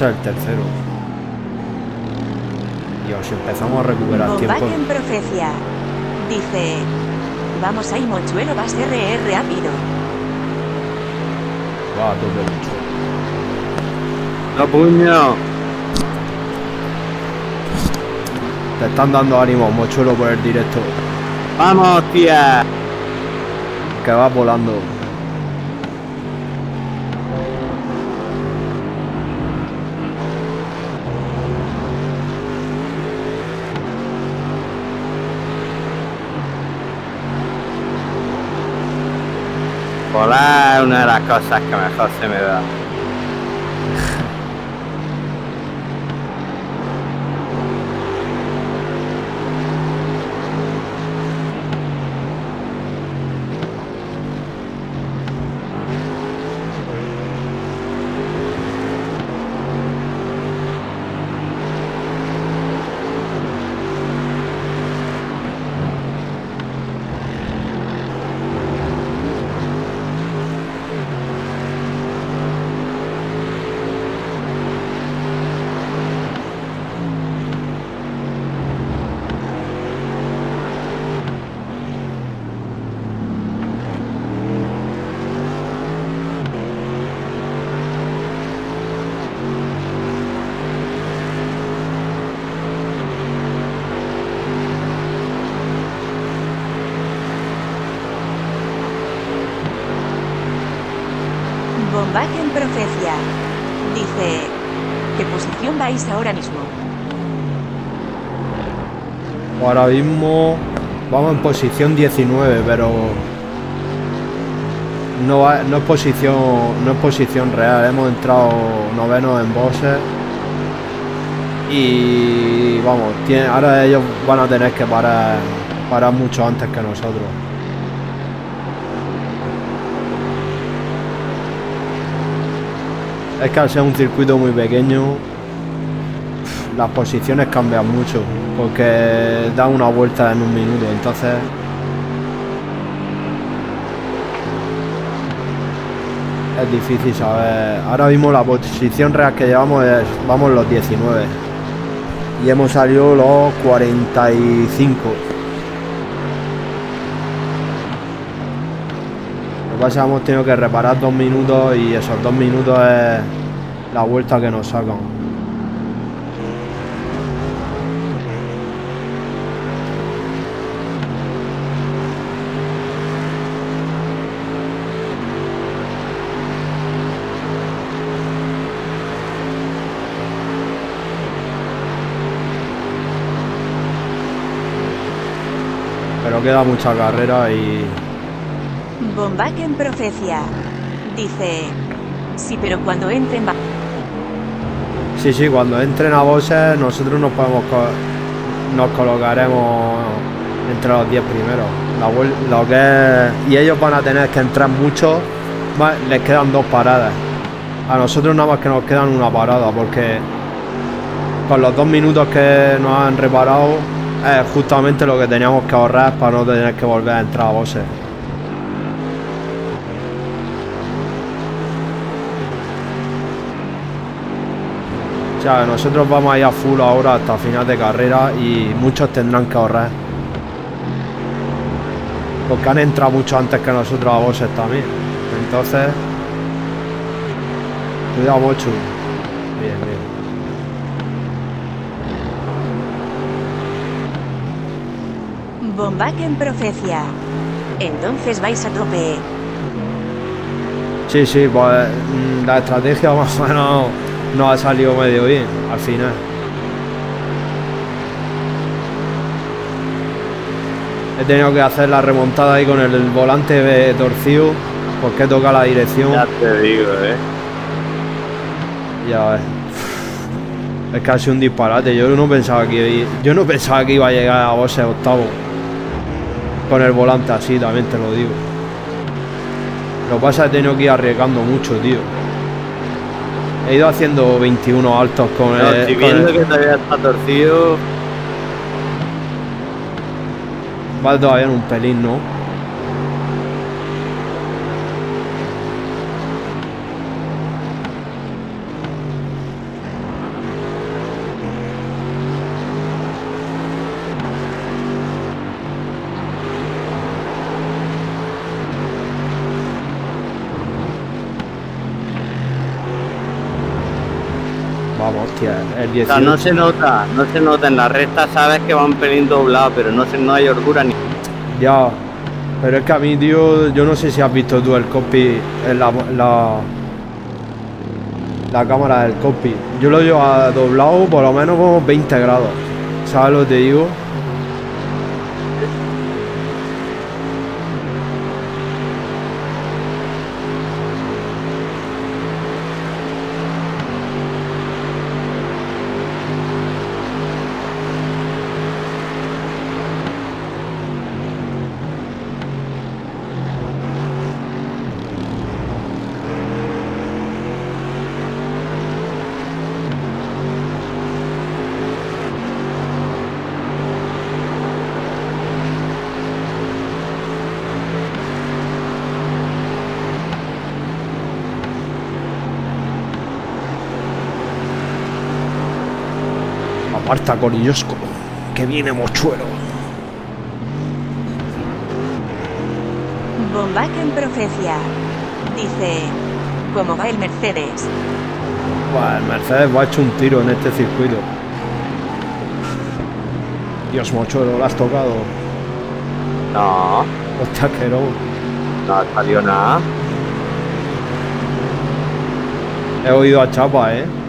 ser el tercero. Dios, si empezamos a recuperar tiempo. Bombaque en profecía. Dice... Vamos ahí, mochuelo, vas RR rápido. Va, doble mucho. ¡No, puño! Te están dando ánimo, mochuelo, por el directo. ¡Vamos, tía! Que vas volando. Volar es una de las cosas que mejor se me da. Bombaje en profecía. Dice... ¿Qué posición vais ahora mismo? Ahora mismo vamos en posición 19, pero no es posición real. Hemos entrado novenos en bosses y vamos, ahora ellos van a tener que parar mucho antes que nosotros. Es que al ser un circuito muy pequeño, las posiciones cambian mucho, porque dan una vuelta en un minuto, entonces es difícil saber. Ahora mismo la posición real que llevamos vamos los 19 y hemos salido los 45. Lo que pasa es que hemos tenido que reparar 2 minutos y esos 2 minutos es la vuelta que nos sacan. Pero queda mucha carrera y... Bombaque en profecía. Dice... Sí, pero cuando entren... Sí, cuando entren a bosses nosotros nos colocaremos entre los 10 primeros. Y ellos van a tener que entrar muchos, les quedan 2 paradas. A nosotros nada más que nos quedan una parada, porque con los 2 minutos que nos han reparado es justamente lo que teníamos que ahorrar para no tener que volver a entrar a bosses. O sea, nosotros vamos a ir a full ahora hasta final de carrera y muchos tendrán que ahorrar. Porque han entrado mucho antes que nosotros a bosses también. Entonces... Cuidado, Mochu. Bien. Bombaque en profecía. Entonces vais a tope. Sí, pues la estrategia más o menos nos ha salido medio bien al final. He tenido que hacer la remontada ahí con el volante torcido porque toca la dirección. Ya te digo, Ya ves. Es casi un disparate. Yo no pensaba que iba a llegar a bosses octavo con el volante así, también te lo digo. Lo que pasa es que he tenido que ir arriesgando mucho, tío. He ido haciendo 21 altos con no, el... Si viendo que todavía está torcido... Vale, todavía en un pelín, ¿no? hostia, el O 18. sea, no se nota en la recta, sabes que van pelín doblados, pero no hay holgura ni... Ya, pero es que a mí, tío, yo no sé si has visto tú el cockpit, la cámara del cockpit. Yo lo llevo doblado por lo menos como 20 grados. ¿Sabes lo que te digo? Aparta, Corillosco, que viene mochuelo. Bombac en Profecia. Dice, ¿cómo va el Mercedes? Buah, el Mercedes va a hecho un tiro en este circuito. Dios, mochuelo, ¿lo has tocado? No, Hostia, que no. no salió nada. He oído a chapa,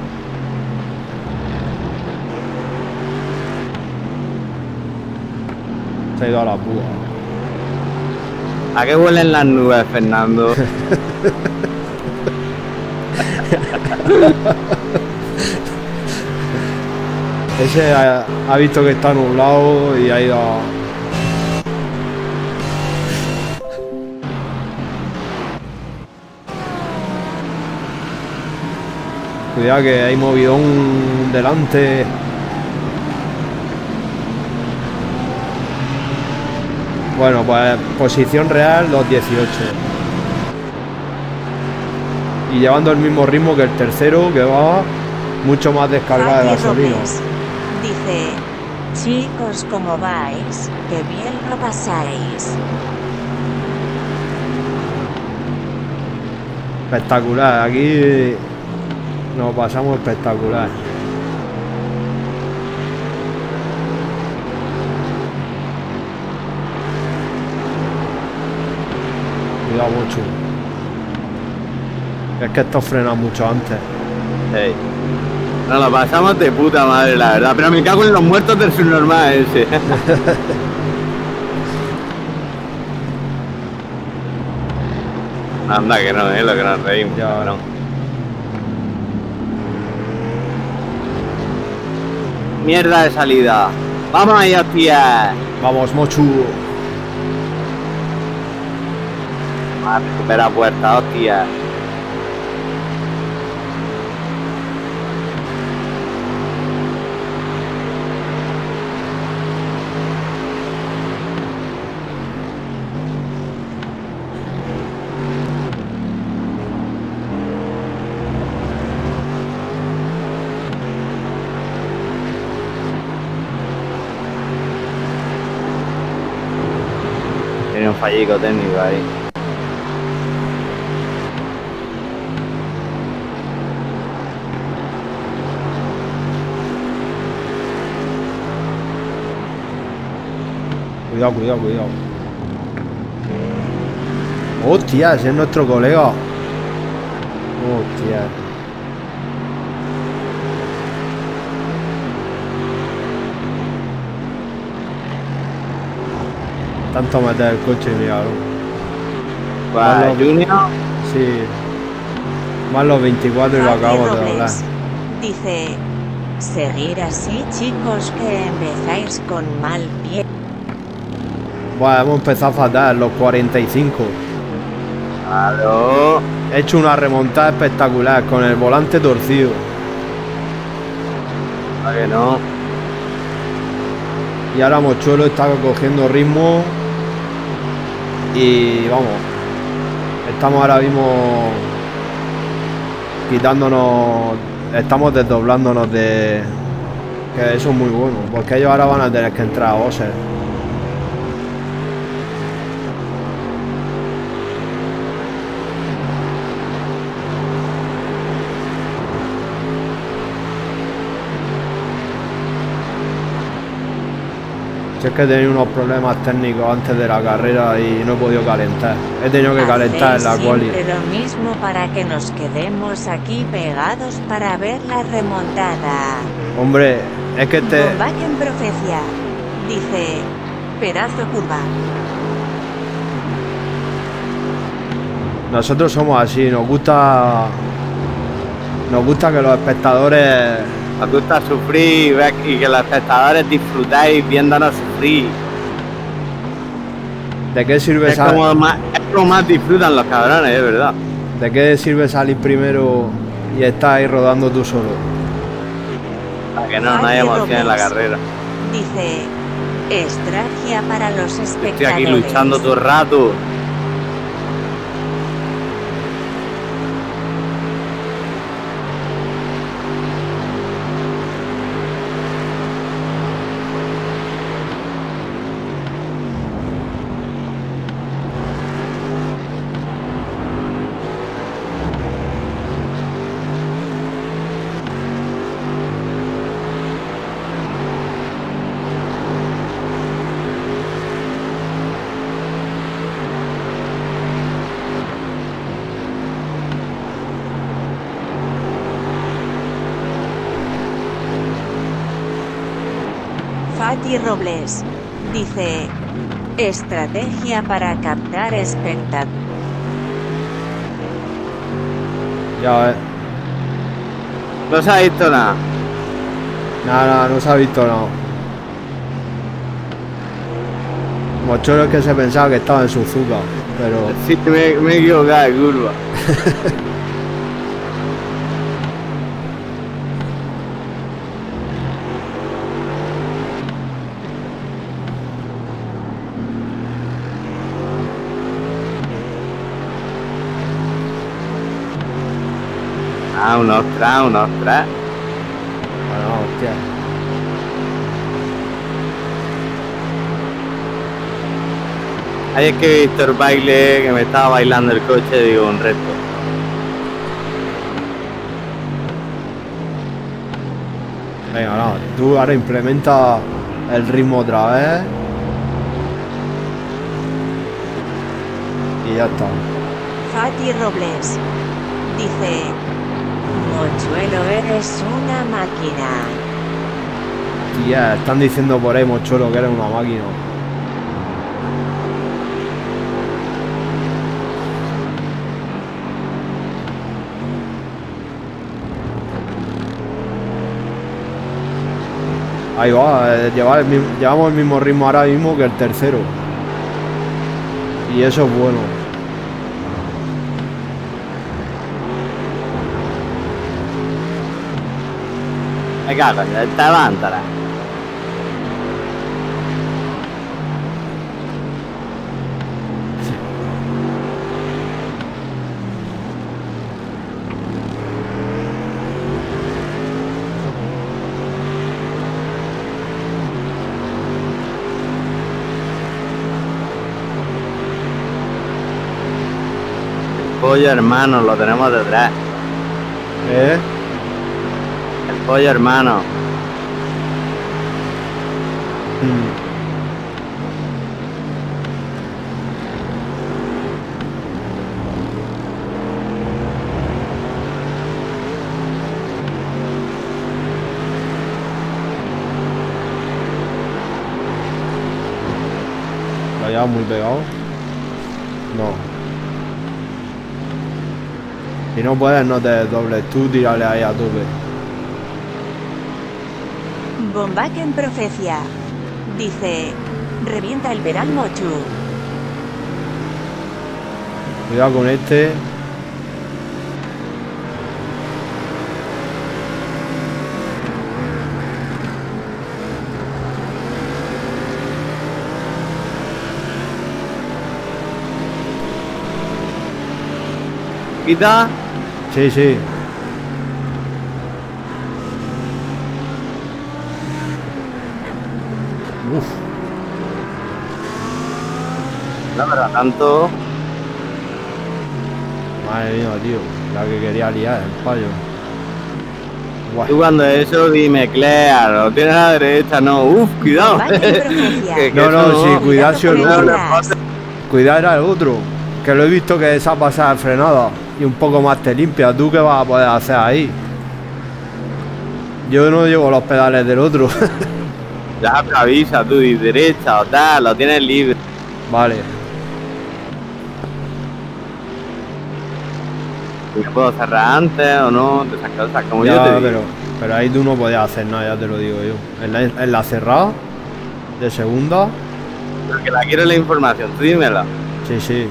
Se ha ido a la púa. ¿A qué huelen las nubes, Fernando? Ese ha visto que está nublado y ha ido a... Cuidado que hay movidón delante. Bueno, pues posición real los 18. Y llevando el mismo ritmo que el tercero, que va mucho más descargada de Jaque gasolina. Robles. Dice, chicos, ¿cómo vais? Que bien lo pasáis. Espectacular, aquí nos pasamos espectacular. Cuidado mucho. Es que esto frena mucho antes. Hey. Nos lo pasamos de puta madre, la verdad. Pero me cago en los muertos del subnormal ese. Anda que no, lo que nos reímos. Ya, cabrón. Mierda de salida. Vamos ahí, hostia. Vamos, Mochu. Vamos a recuperar puerta, hostia. Tiene un fallico técnico ahí. Cuidado, cuidado, cuidado. Hostia, ese es nuestro colega. Hostia. Tanto meter el coche y mira, ¿no? Pues, Malo. Junior, Sí. Más los 24 y lo Jaque acabamos de hablar. Robles. Dice, seguir así, chicos, que empezáis con mal pie. Bueno, hemos empezado fatal, los 45. claro. He hecho una remontada espectacular con el volante torcido. ¿Para que no? Y ahora Mochuelo está cogiendo ritmo. Y vamos. Estamos ahora mismo quitándonos. Estamos desdoblándonos de. Que eso es muy bueno. Porque ellos ahora van a tener que entrar a Oser. que he tenido unos problemas técnicos antes de la carrera y no he podido calentar. He tenido que calentar en la quali. Siempre lo mismo para que nos quedemos aquí pegados para ver la remontada. Hombre, es que Volkswagen Profecia dice, pedazo curva. nosotros somos así, nos gusta que los espectadores... Nos gusta sufrir y que los espectadores disfrutéis viéndonos sufrir. ¿De qué sirve Es como más disfrutan los cabrones, es verdad. ¿De qué sirve salir primero y estar ahí rodando tú solo? Para que no hay emoción en la carrera. Dice, estrategia para los espectadores. Estoy aquí luchando todo el rato. Fati Robles dice, estrategia para captar espectadores. Ya ves. No se ha visto nada. Nada, no se ha visto nada. Mocholo es que se pensaba que estaba en Suzuka, pero... Sí, me he equivocado de curva. Unos tres. Bueno, hostia. Ahí es que Víctor Baile, que me estaba bailando el coche, digo, un reto. Venga, no, tú ahora implementa el ritmo otra vez. Y ya está. Fati Robles dice, Mochuelo eres una máquina. Tía, están diciendo por ahí, Mocholo, que eres una máquina. Ahí va, llevamos el mismo ritmo ahora mismo que el tercero. Y eso es bueno. Me cago en esta levántala. Pollo hermano, lo tenemos detrás. ¿Eh? El pollo hermano. ¿Lo llevas muy pegado? No. Si no puedes, no te desdobles. Tú tírale ahí a tope. Volkswagen Profecia dice, revienta el pedal Mochu. Cuidado con este. ¿Quita? Sí, sí. Uf. No, pero tanto. Madre mía, tío. La que quería liar, el fallo. Guay. Tú cuando eso dime, Clear, lo tienes a la derecha, no. Uf, cuidado. Bombaje en Procesia. No, no, eso sí, cuidado si el con el otro. detrás. Cuidado era el otro. Que lo he visto que esa pasada frenada y un poco más te limpia. ¿Tú qué vas a poder hacer ahí? Yo no llevo los pedales del otro. Ya te avisa tú, y derecha o tal, lo tienes libre. Vale. ¿Me puedo cerrar antes o no? De esas cosas, como yo Ya, te digo. pero ahí tú no podías hacer nada, ya te lo digo yo. En la cerrada de segunda, Porque la quiero la información, tú dímela. sí, sí.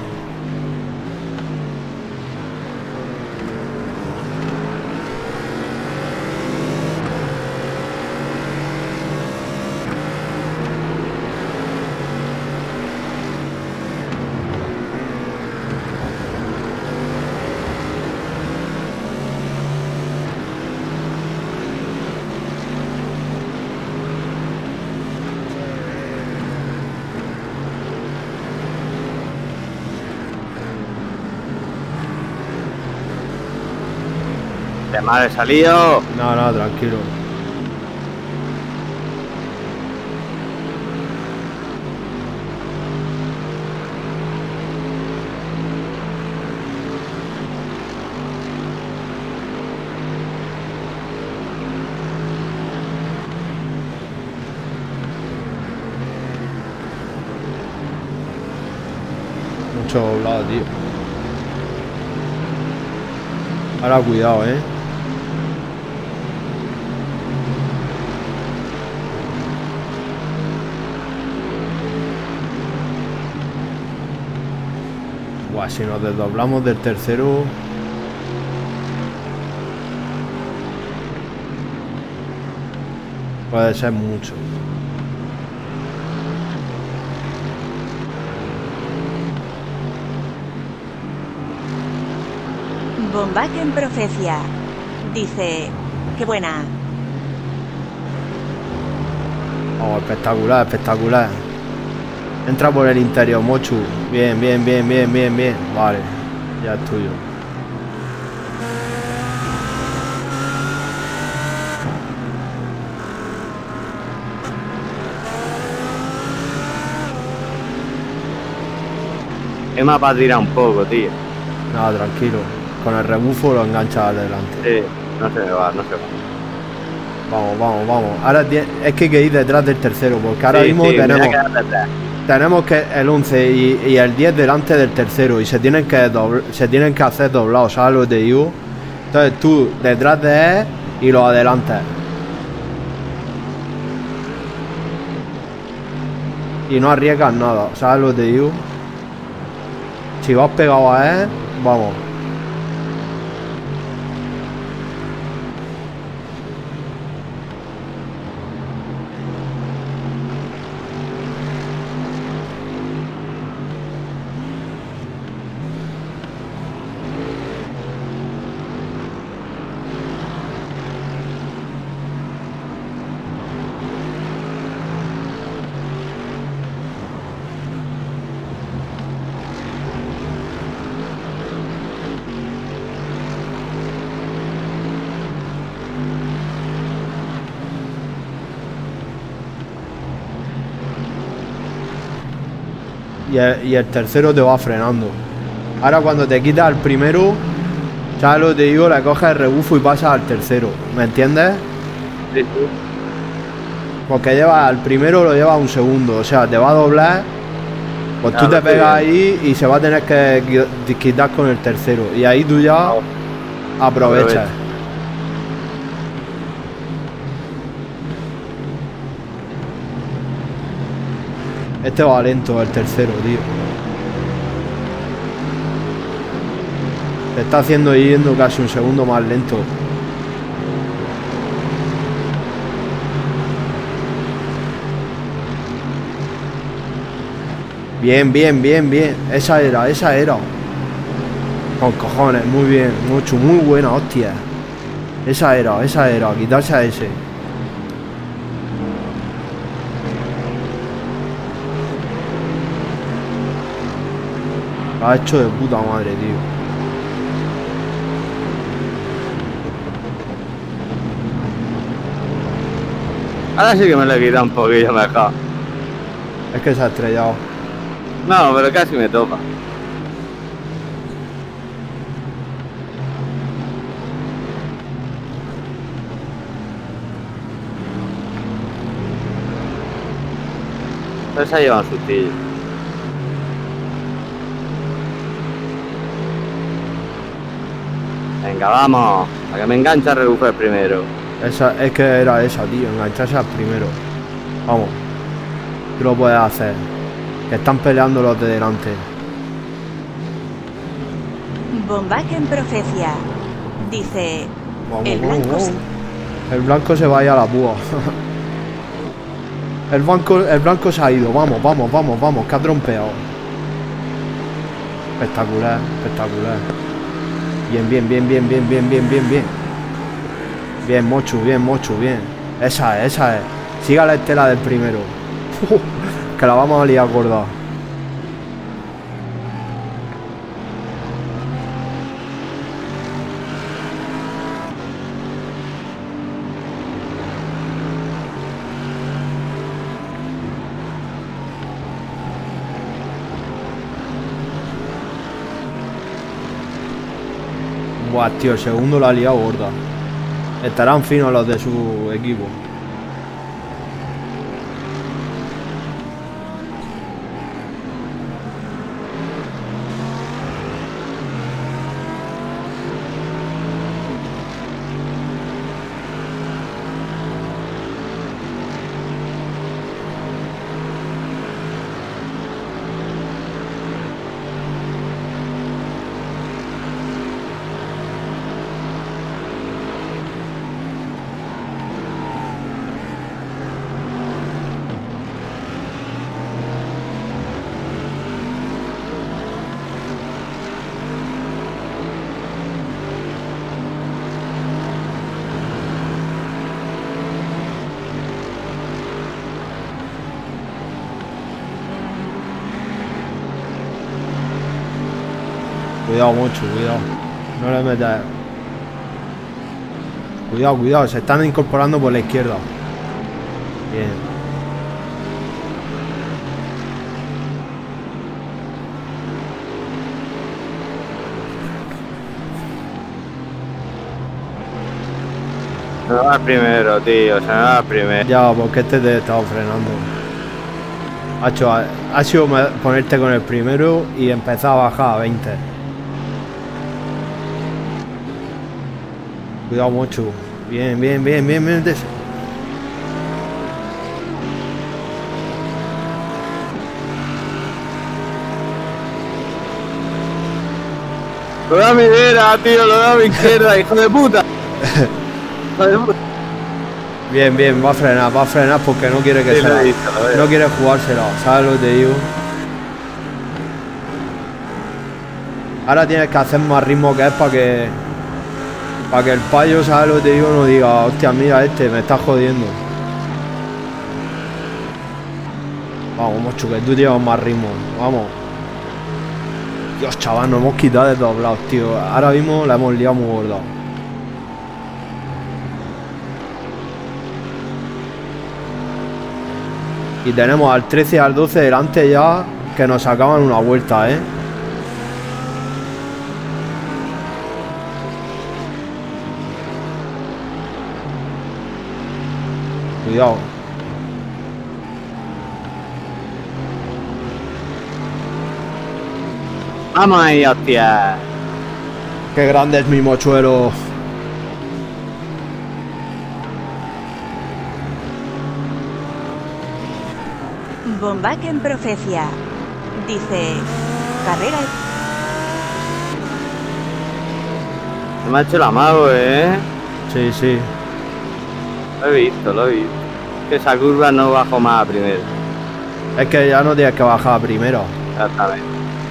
De mal he salido. No, no, tranquilo. Mucho doblado, tío. Ahora cuidado, Buah, si nos desdoblamos del tercero. Puede ser mucho. Bombaje en Procesia. Dice, qué buena. Oh, espectacular, espectacular. Entra por el interior, Mochu. Bien, bien, bien, bien, bien, bien. Vale, ya es tuyo. Es más para tirar un poco, tío. Nada, tranquilo. Con el rebufo lo enganchas adelante. Sí, no se me va, no se va. Vamos, vamos, vamos. Ahora es que hay que ir detrás del tercero, porque ahora Sí, mismo sí, me voy a tenemos, quedar detrás. tenemos que el 11 y el 10 delante del tercero y se tienen que hacer doblados, ¿sabes lo que te digo? Entonces tú detrás de él y los adelantas. Y no arriesgas nada, ¿sabes lo que te digo? Si vas pegado a él, vamos. Y el tercero te va frenando. Ahora cuando te quitas al primero, ¿sabes lo que te digo? Le coges el rebufo y pasas al tercero. ¿Me entiendes? Sí, sí. Porque lleva al primero lo lleva un segundo. O sea, te va a doblar. Pues tú Claro, te pegas sí. ahí y se va a tener que quitar con el tercero. Y ahí tú ya aprovechas. Este va lento, el tercero, tío. Te está haciendo yendo casi un segundo más lento. Bien, bien, bien, bien. Esa era, esa era. Con cojones, muy bien. Mucho, muy buena, hostia. Esa era, quitarse a ese. Lo ha hecho de puta madre, tío. Ahora sí que me lo he quitado un poquillo mejor. Es que se ha estrellado. No, pero casi me topa. Pero se ha llevado un sustillo. Venga, vamos. A que me engancha Rebuffer primero. Esa, es que era esa, tío. Engancharse al primero. Vamos. Tú lo puedes hacer. Que están peleando los de delante. Bombaje en profecía. Dice... Vamos, El vamos, blanco vamos. se- El blanco se va a ir a la púa. El blanco se ha ido. Vamos, vamos, vamos, vamos. Que ha trompeado. Espectacular, espectacular. Bien, bien, bien, bien, bien, bien, bien, bien, bien. Bien, Mochu, bien. Esa es. Siga la estela del primero. Que la vamos a liar gorda. Buah, tío, el segundo la ha liado gorda. Estarán finos los de su equipo. Cuidado mucho, cuidado. No le metas. Cuidado, cuidado. Se están incorporando por la izquierda. Bien. Se me va el primero, tío. Se me va el primero. Ya, porque este te estaba frenando. Hacho, ha sido ponerte con el primero y empezar a bajar a 20. Cuidado mucho. Bien, bien, bien, bien, bien. Lo da a mi derecha, tío. Lo da a mi izquierda, hijo de puta. Hijo de puta. Bien, bien, va a frenar porque no quiere que Sí, se lo la... he visto, lo veo. No quiere jugársela, ¿sabes lo que te digo? Ahora tienes que hacer más ritmo que es para que... Para que el payo, ¿sabes lo que te digo? No diga, hostia, mira este, me está jodiendo. Vamos, mocho, que tú llevas más ritmo. Vamos. Dios, chaval, nos hemos quitado de todos lados, tío. Ahora mismo la hemos liado muy gorda. Y tenemos al 13 y al 12 delante ya, que nos sacaban una vuelta, ¿eh? Cuidado. Vamos ahí, hostia. Qué grande es mi mochuelo. Bombaje en profecía. Dice... Carrera... Se me ha hecho el amago, Sí, sí. Lo he visto, lo he visto. Que esa curva no bajo más a primero. Es que ya no tienes que bajar primero. Exactamente.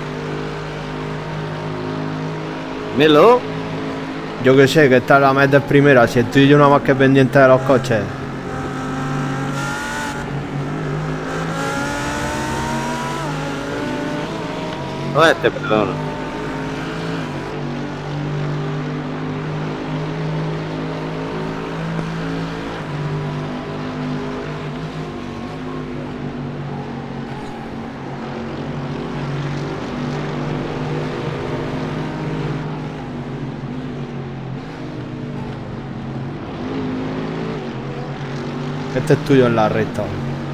Melo. Yo que sé, que esta la metes primera. Si estoy yo nada más que pendiente de los coches. No, este, perdón. Este es tuyo en la recta.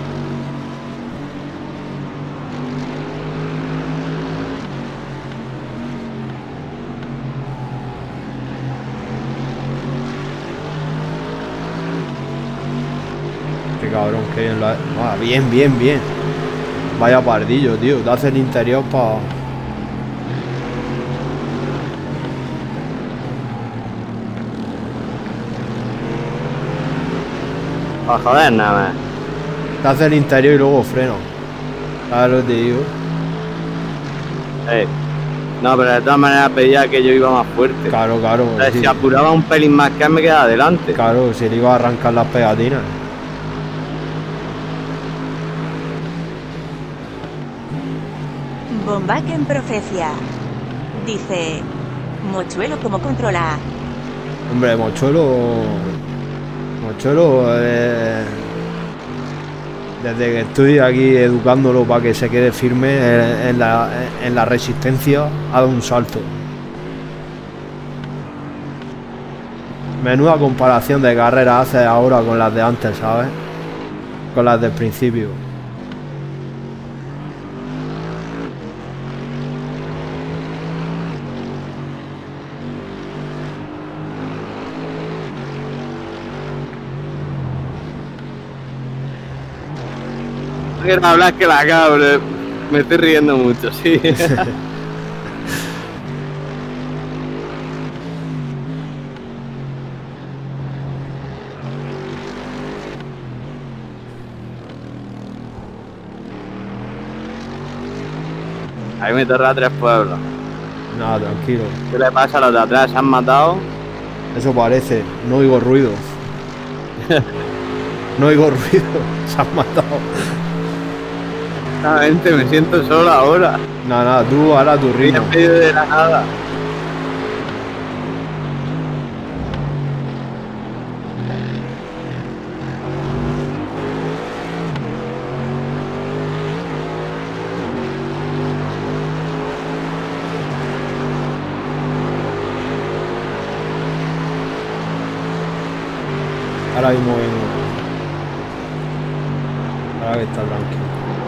Qué cabrón, que bien lo ha... Ah, bien, bien, bien. Vaya pardillo, tío. Te hace el interior para... Para joder nada más. Te hace el interior y luego freno. ¿Sabes lo que te digo? No, pero de todas maneras pedía que yo iba más fuerte. Claro, claro. O sea, Sí. si apuraba un pelín más que me quedaba adelante. Claro, si le iba a arrancar las pegatinas. Bombac en Profecia. Dice... Mochuelo, ¿cómo controla? Hombre, Mochuelo... Mochuelo... Desde que estoy aquí educándolo para que se quede firme en la resistencia, ha dado un salto. Menuda comparación de carrera hace ahora con las de antes, ¿sabes? Con las del principio. No quiero hablar que la cabre. Me estoy riendo mucho, sí. Ahí me torra 3 pueblos. Nada, tranquilo. ¿Qué le pasa a los de atrás? ¿Se han matado? Eso parece. No oigo ruido. No oigo ruido. Se han matado. Exactamente, me siento solo ahora. Nada, nada, tú ahora tu ritmo. En medio de la nada. Ahora mismo vengo. Ahora que está tranquilo.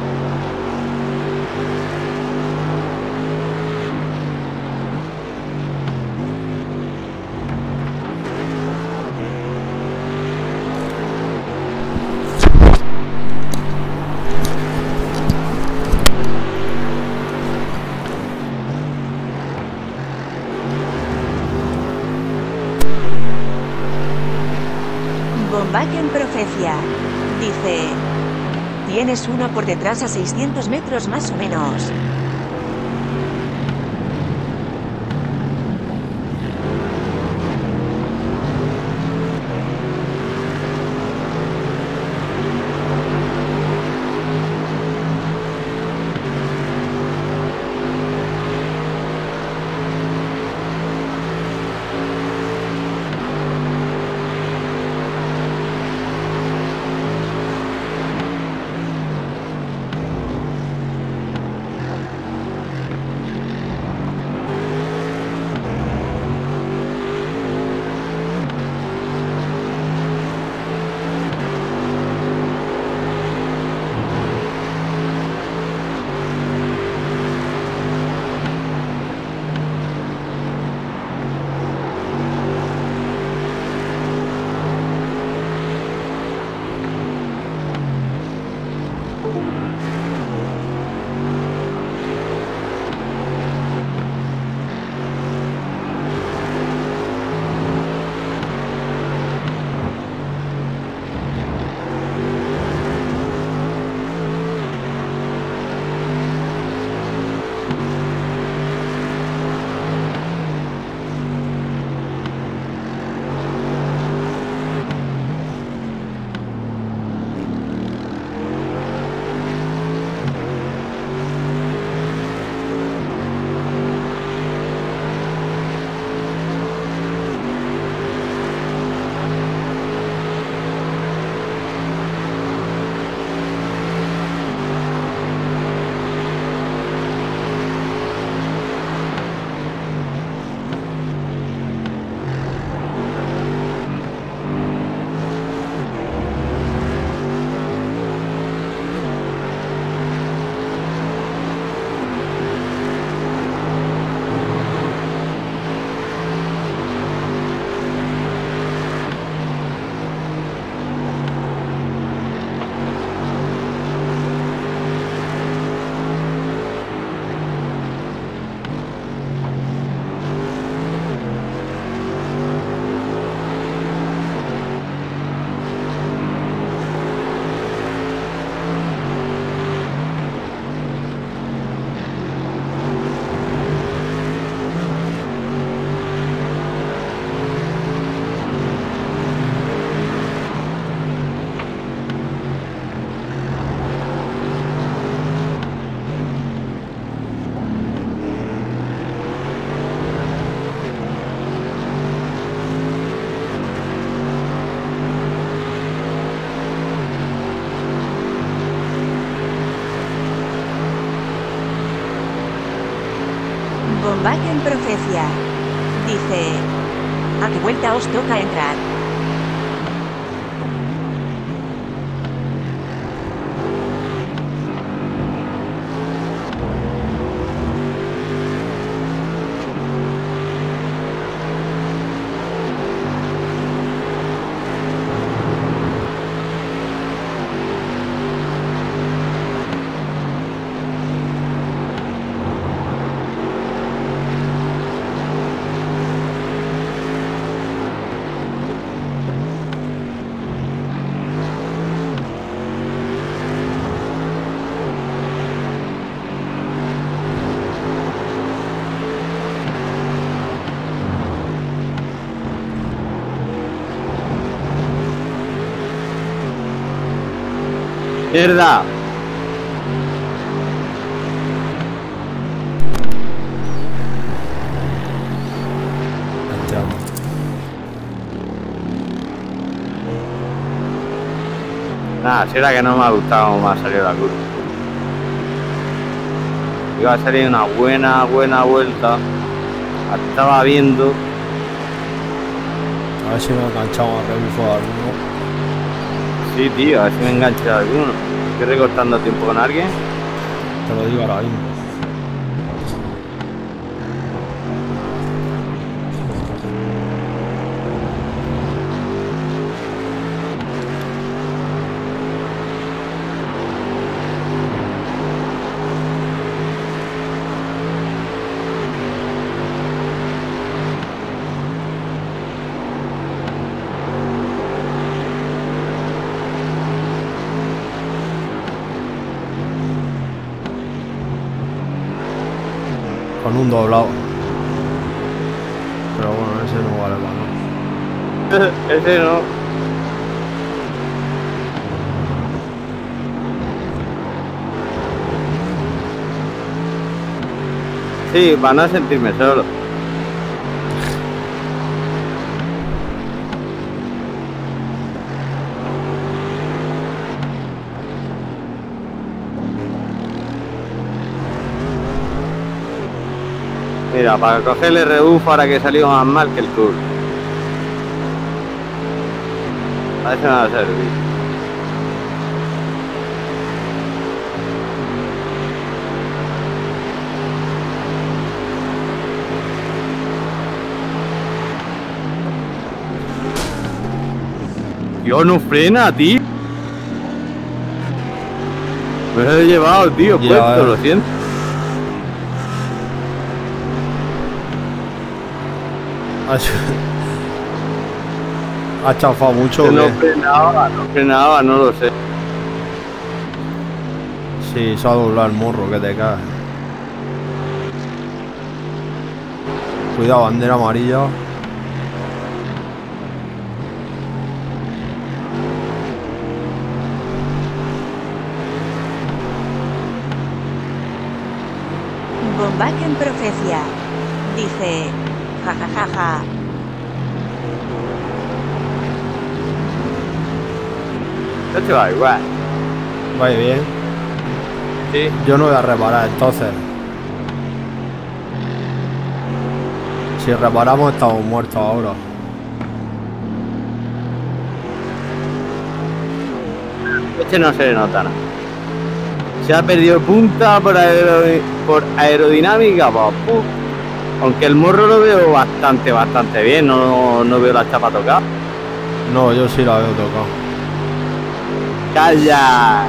Bombac en Profecia. Dice... Tienes uno por detrás a 600 metros más o menos. Bombaje en profecía. Dice... ¿A qué vuelta os toca entrar? ¡Mierda! Entramos. Nada, si era que no me ha gustado cómo me ha salido la curva. Iba a salir una buena vuelta. Estaba viendo. A ver si me enganchamos a rebufo a alguno. Sí, tío, a ver si me engancha alguno. Estoy recortando tiempo con alguien. Te lo digo ahora mismo. Con un doblado. Pero bueno, ese no vale para nada. Ese no. Sí, para no sentirme solo. Mira, para cogerle rebufo ahora que salió más mal que el tour. A eso me va a servir. Yo no frena, tío. Me lo he llevado, tío, puesto, lo siento. Ha chafado mucho. Que no frenaba, no lo sé. Sí, se ha doblado el morro, que te caes. Cuidado, bandera amarilla. Bombaje en profecía. Dice... jajajaja. No te va igual. Va bien. Sí. Yo no voy a reparar, entonces. Si reparamos estamos muertos ahora. Este no se le nota nada. Se ha perdido punta por aerodinámica, pues, aunque el morro lo veo bastante bien, no veo la chapa tocada. No, yo sí la veo tocado. ¡Calla!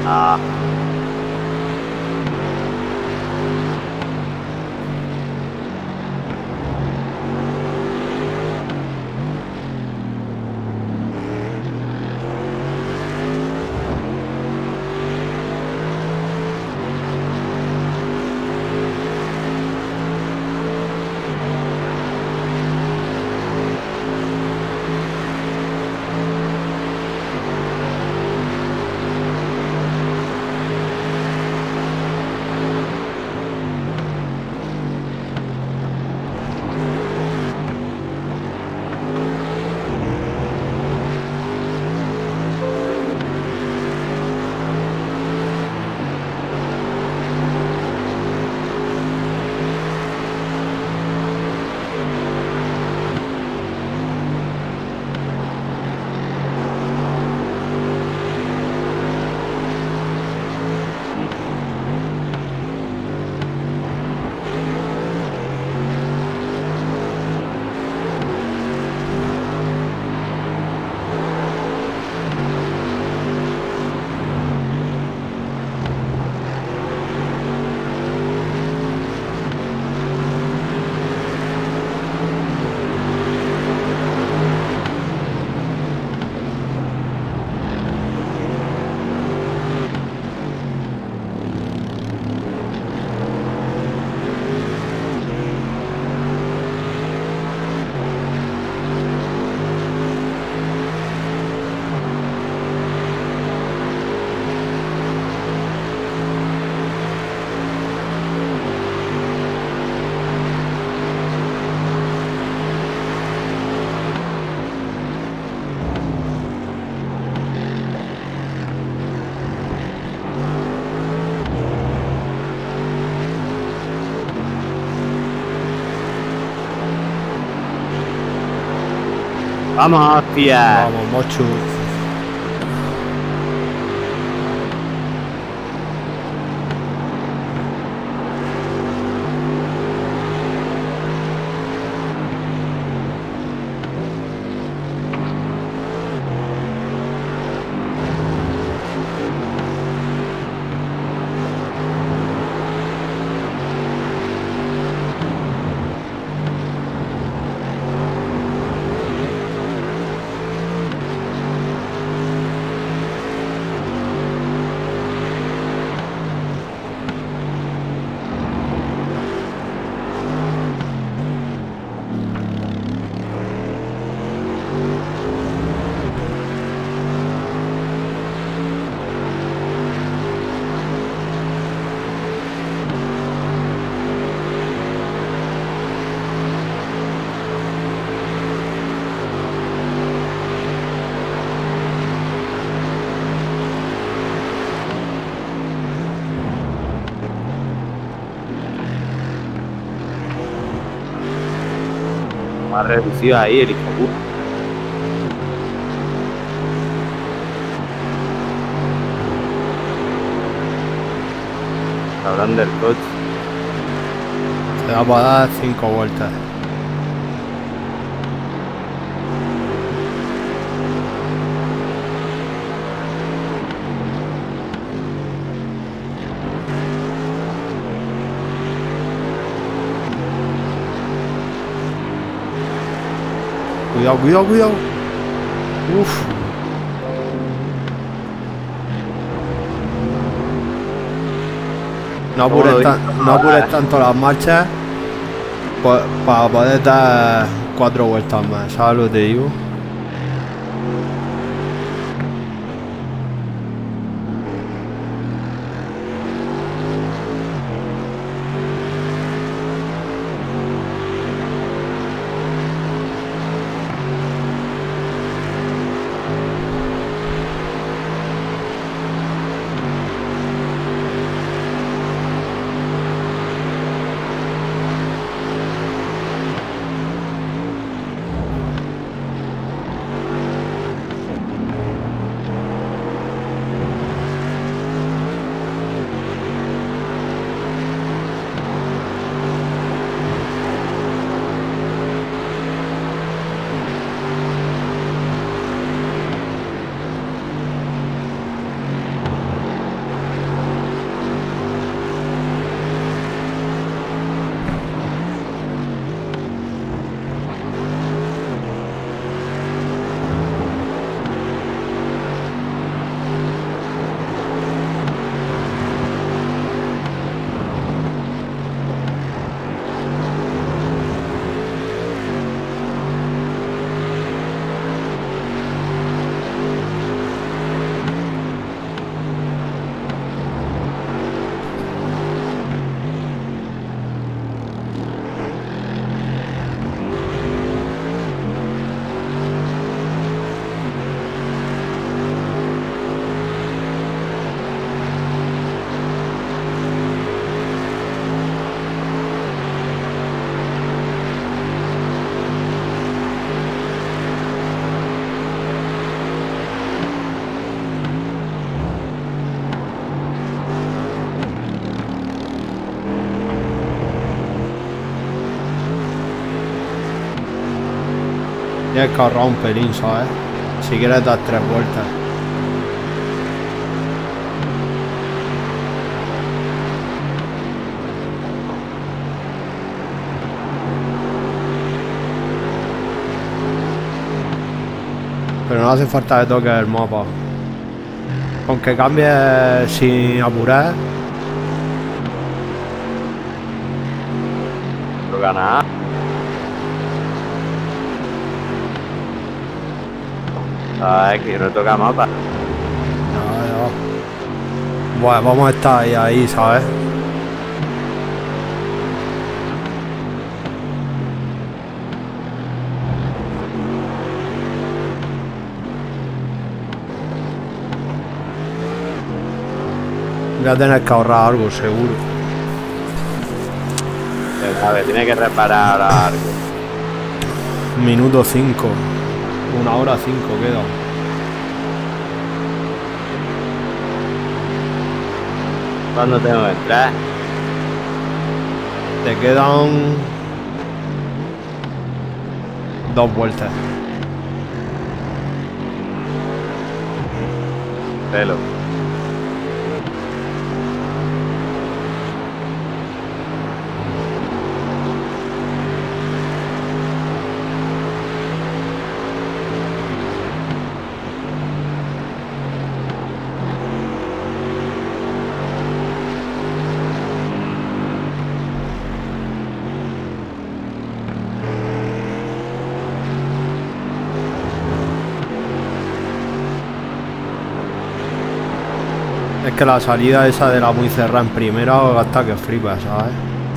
Ah, vamos, hostia. Vamos, Mochu. Ha reducido ahí el hijo puta. Cabrón del coche. Te va a dar 5 vueltas. Cuidado, cuidado, cuidado. Uf. No apures tanto las marchas para poder dar 4 vueltas más, ¿sabes lo que te digo? Tienes que ahorrar un pelín, ¿sabes? Si quieres dar 3 vueltas. Pero no hace falta que toques el mapa. Con que cambies sin apurar. Lo ganas. Sabes que no toca mapa. Ya. Bueno, vamos a estar ahí, ¿sabes? Voy a tener que ahorrar algo, seguro. A ver, tiene que reparar algo. Minuto 5. 1 hora 5 queda. ¿Cuándo tengo que entrar? Te quedan 2 vueltas. Pelo. Es que la salida esa de la muy cerrada en primera hasta que flipas, ¿sabes?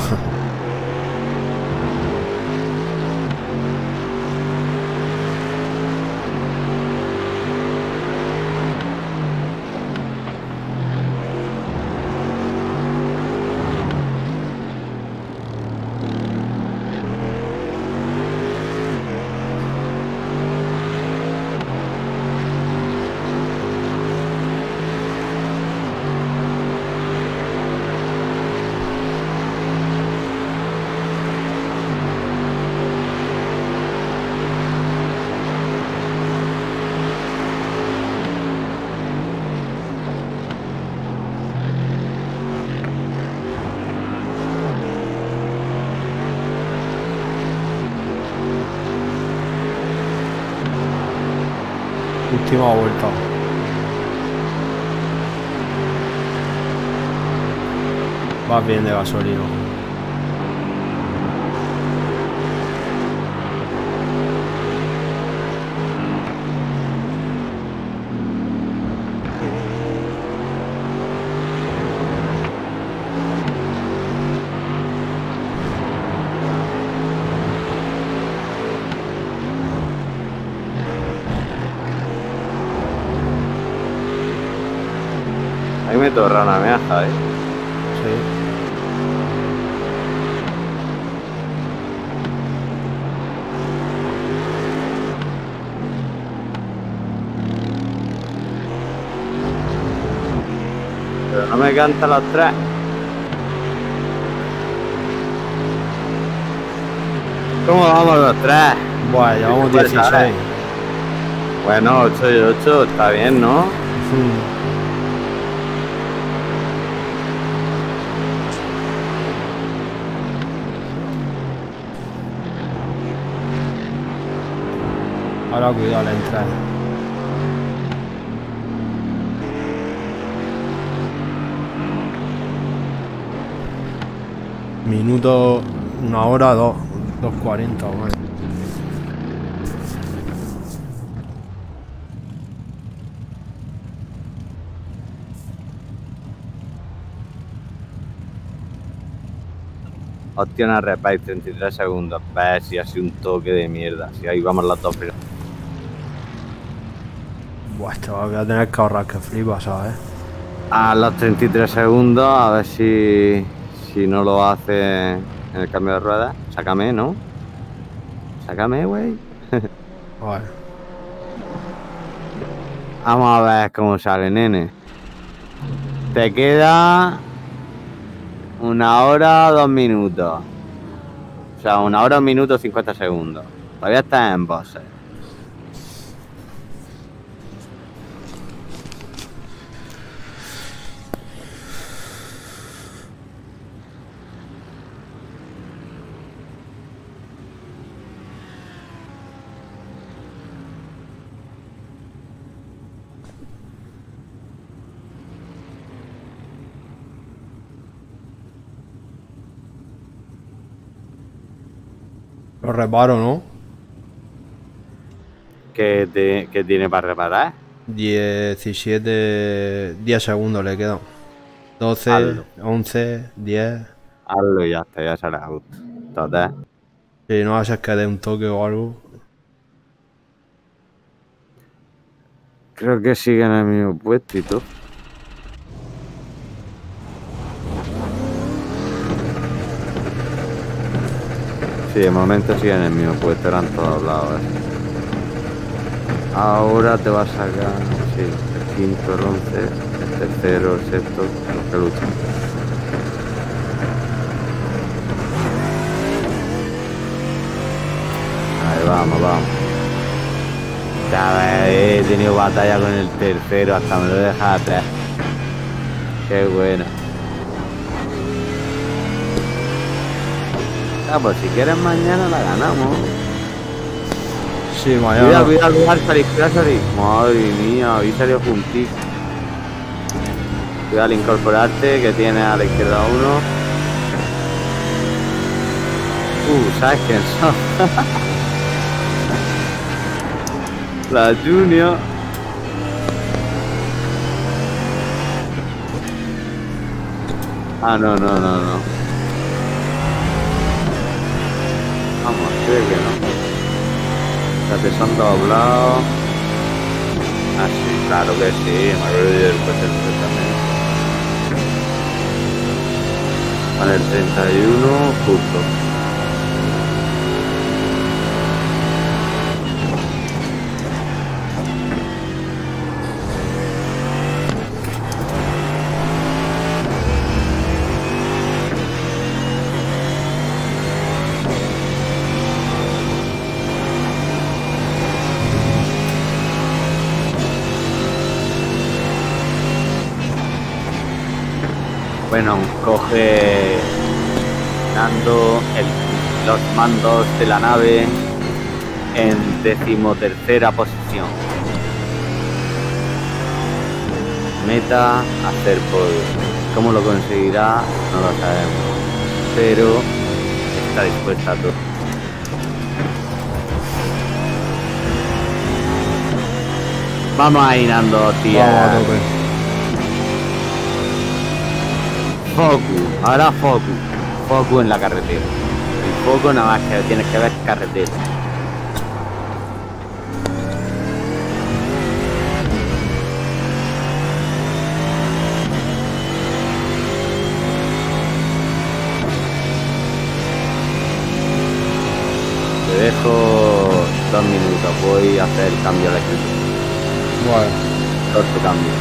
Última vuelta. Vas bien de gasolina. Ahí me torra una meaja, ¿eh? Sí. Pero no me cantan los 3. ¿Cómo vamos los 3? Bueno, llevamos 16. Bueno, 8 y 8, está bien, ¿no? Ahora cuidado la entrada. Minuto, 1 hora, 2:40, bueno. Opción a repay 33 segundos. Ves si ha sido un toque de mierda. Si ahí vamos las dos primeras. Buah, chaval, voy a tener que ahorrar que flipas, ¿sabes? A los 33 segundos, a ver si no lo hace en el cambio de ruedas. Sácame, ¿no? Sácame, güey. Vale. Vamos a ver cómo sale, nene. Te queda 1 hora, 2 minutos. O sea, 1 hora, 1 minuto, 50 segundos. Todavía estás en bosses. Lo reparo, ¿no? ¿Qué tiene para reparar? 17... 10 segundos le quedan. 12, Hazlo. 11, 10... Hazlo y ya está, ya será justo. Total. Si no haces que dé un toque o algo. Creo que sigue en el mismo puesto y todo. Sí, de momento sigue en el mismo puesto, eran todos lados. Ahora te va a sacar, sí, el quinto, el 11, el tercero, el sexto, los que luchan. Ahí vamos, vamos. Ya he tenido batalla con el tercero, hasta me lo he dejado atrás. Qué bueno. Ah, pues si quieres mañana la ganamos. Sí, mañana. Cuidado, salir. Madre mía, habéis salido juntitos. Cuidado al incorporarte, que tiene a la izquierda uno. ¿Sabes quién son? La Junior. Ah, no. Vamos, creo que no. Ya te son doblados. Ah, sí, claro que sí. Me acuerdo del coche también. Con el 31, justo. Bueno, coge Nando los mandos de la nave en 13ª posición. Meta, hacer podio. ¿Cómo lo conseguirá? No lo sabemos. Pero está dispuesta a todo. Vamos ahí, Nando, tía. Vamos a tope. Focus, ahora focus en la carretera. El foco nada más que tienes que ver carretera. Te dejo 2 minutos, voy a hacer el cambio de equipo. Bueno. Otro cambio.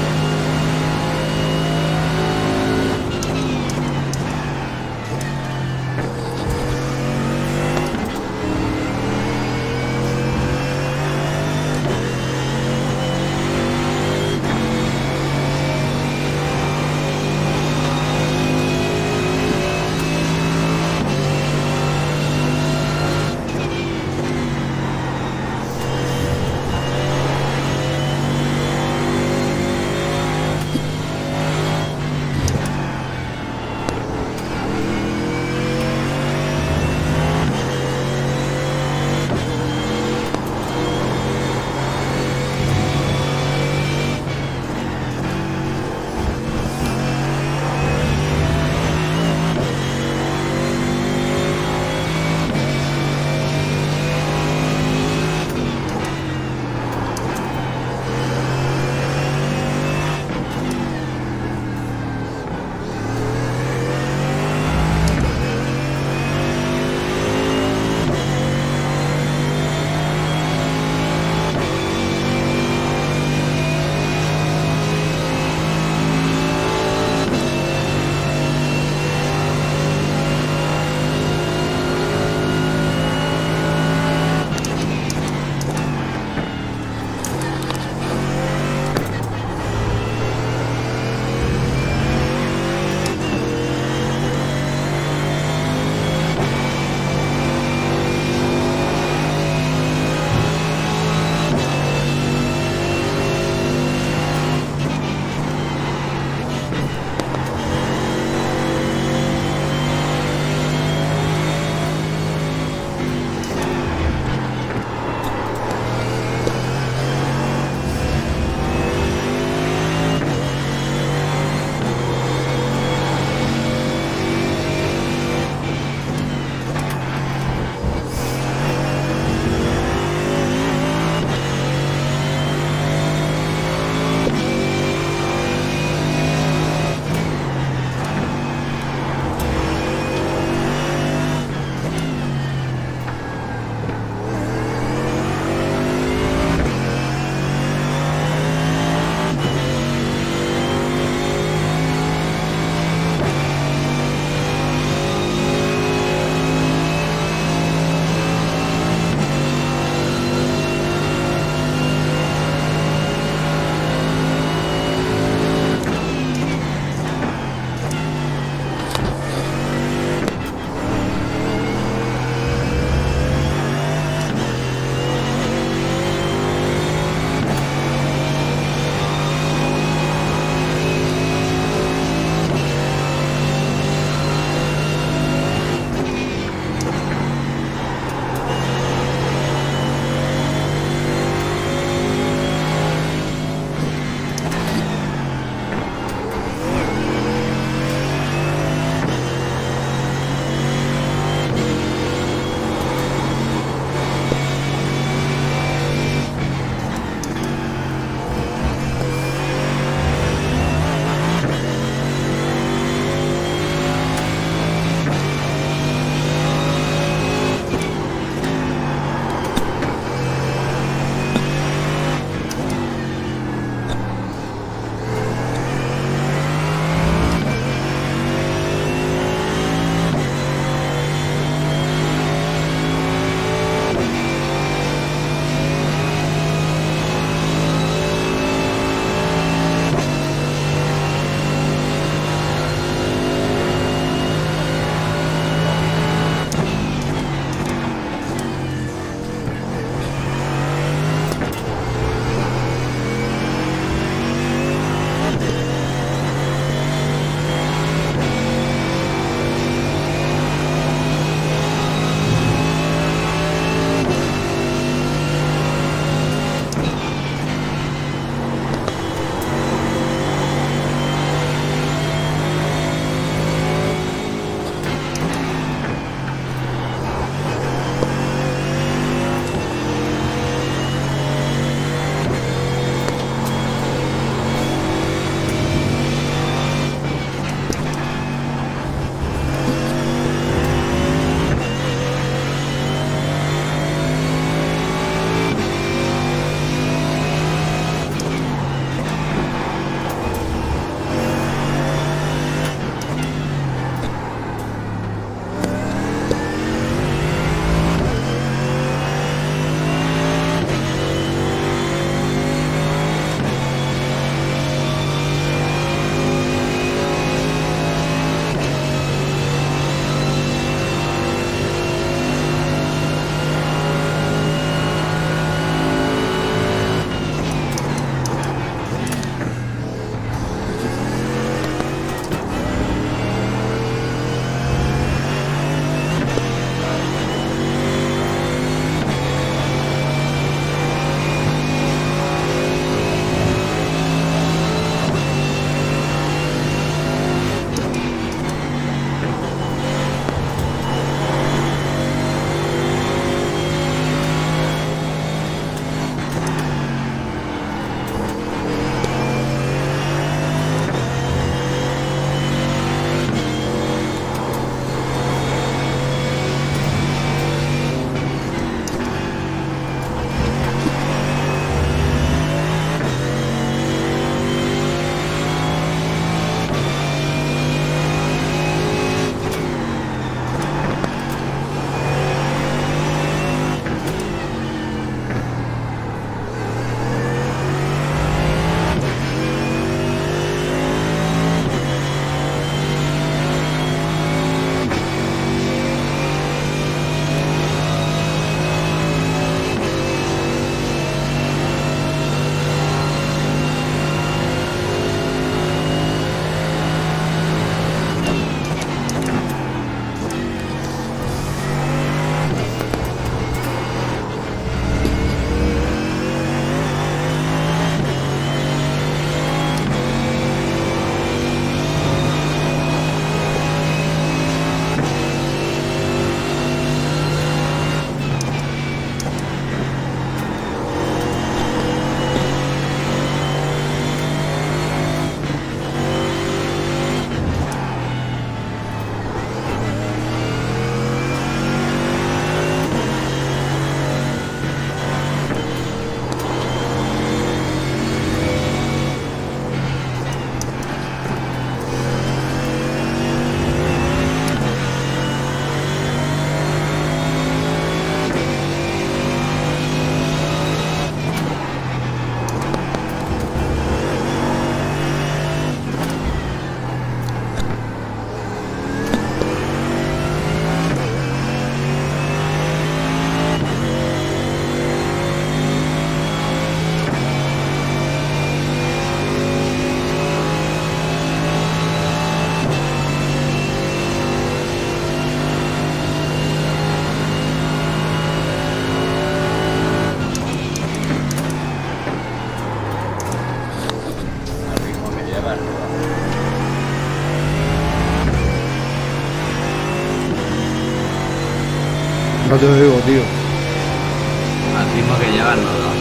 No te digo, tío. Al ritmo que llevan no da.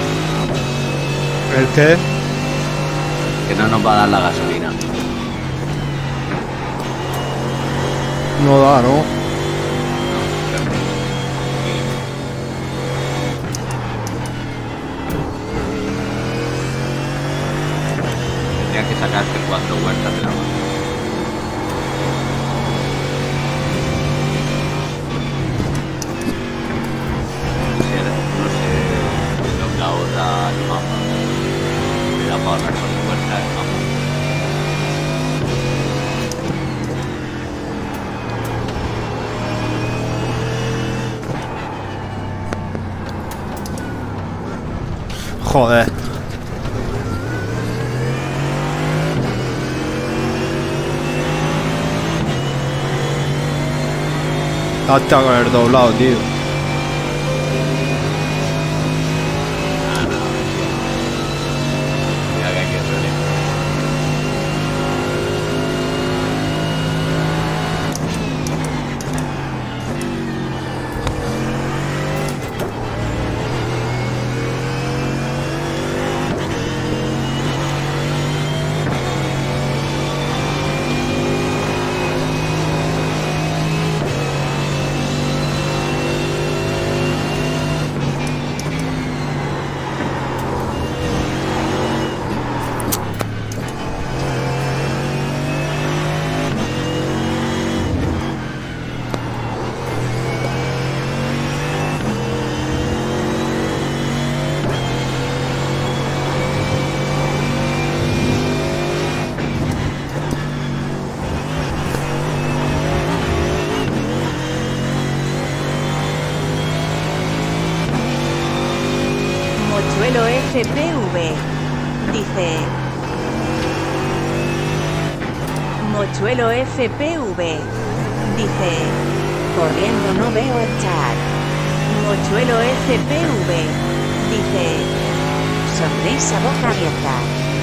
¿El qué? Que no nos va a dar la gasolina. No da, ¿no? Tendría que sacarte 4 vueltas de la mano. No sé lo que ahorra el mapa. Me da para ahorrar 4 vueltas el mapa. Joder. Hasta con el doblado, tío. Mira que hay que hacerle. Mochuelo FPV dice: Mochuelo FPV dice: corriendo no veo el chat. Mochuelo FPV dice: sonrisa boca abierta.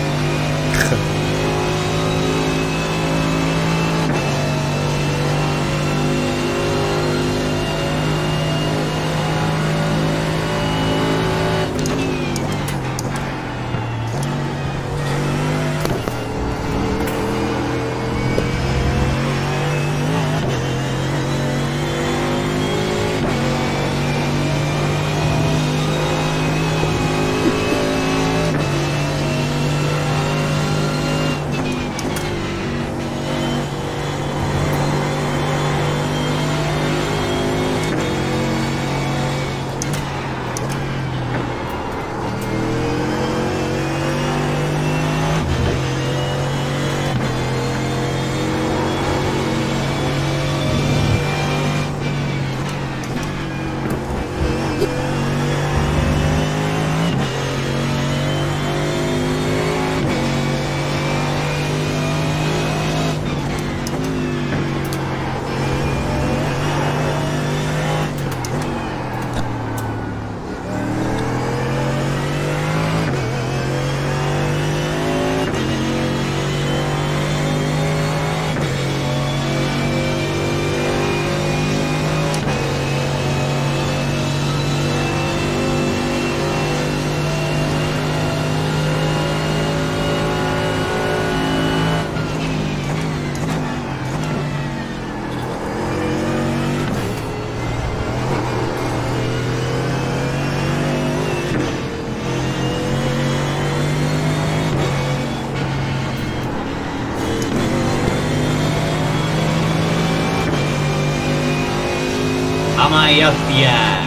¡Vamos y hostia!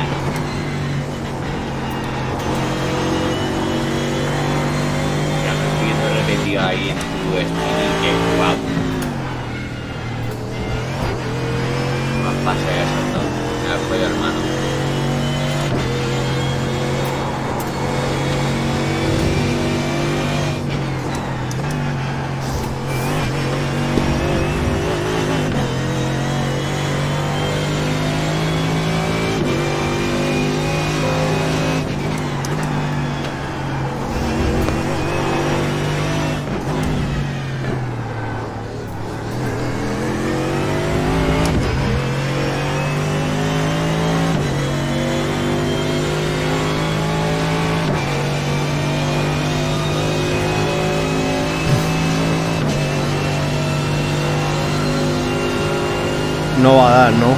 Ya me estoy viendo repetido ahí en tu streaming, qué guapo. Más pasa eso todo. Me lo fue hermano. no va a dar, ¿no?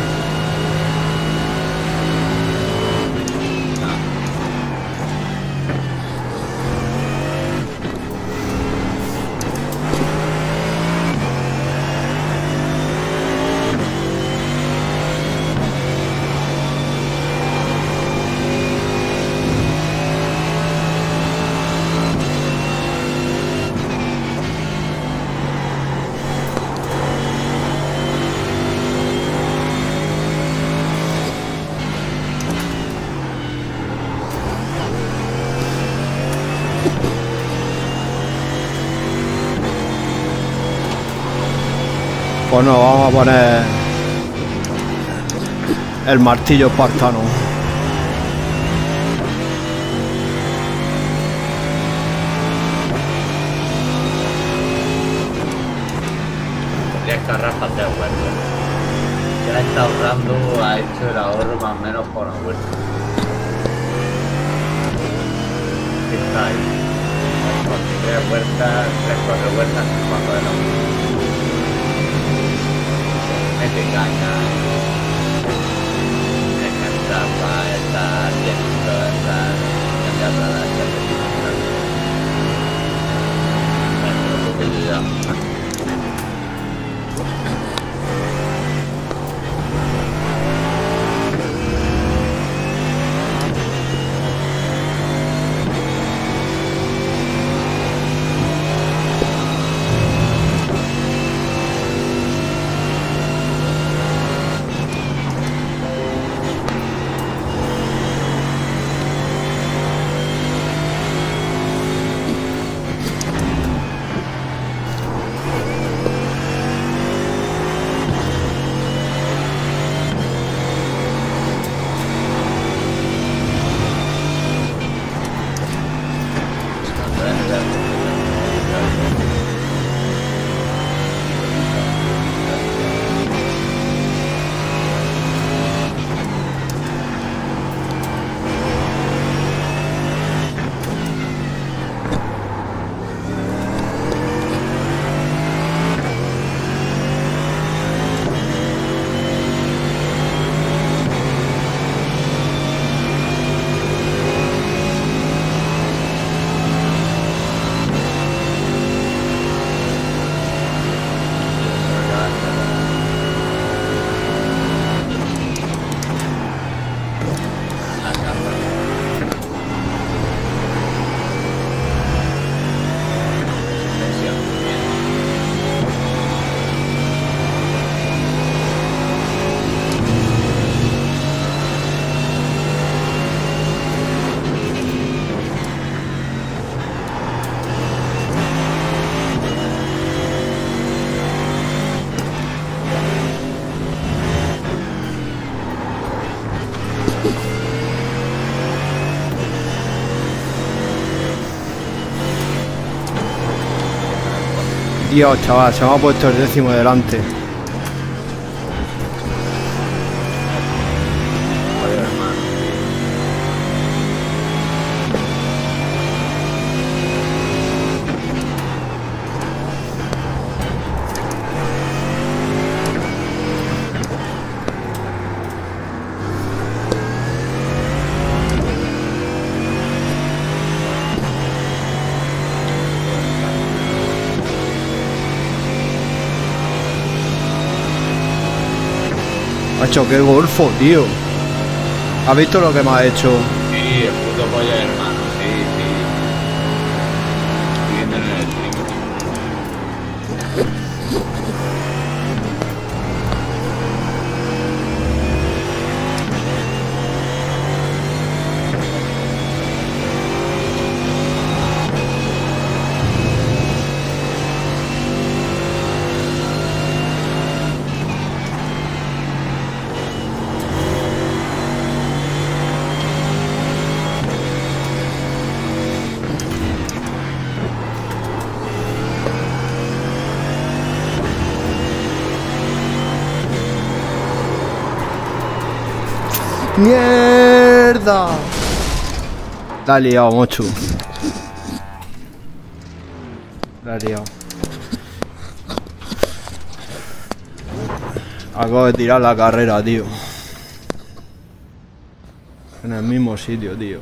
Pues no, vamos a poner el martillo espartano. Tendrías que ahorrar para hacer huerto. Ya está ahorrando, ha hecho el ahorro más o menos por una huerta. ¿Qué está ahí? Con 3 huertas, 3-4 huertas, cuando de la mete caña, descansar para estar llenito, estar cambiando la Dios, chaval, se me ha puesto el 10º delante. Macho, qué golfo, tío. ¿Has visto lo que me ha hecho? Sí, el puto pollo, hermano. Sí, sí. Estoy viendo en el stream. ¡Mierda! La ha liado, mocho. La ha liado. Acabo de tirar la carrera, tío. En el mismo sitio, tío.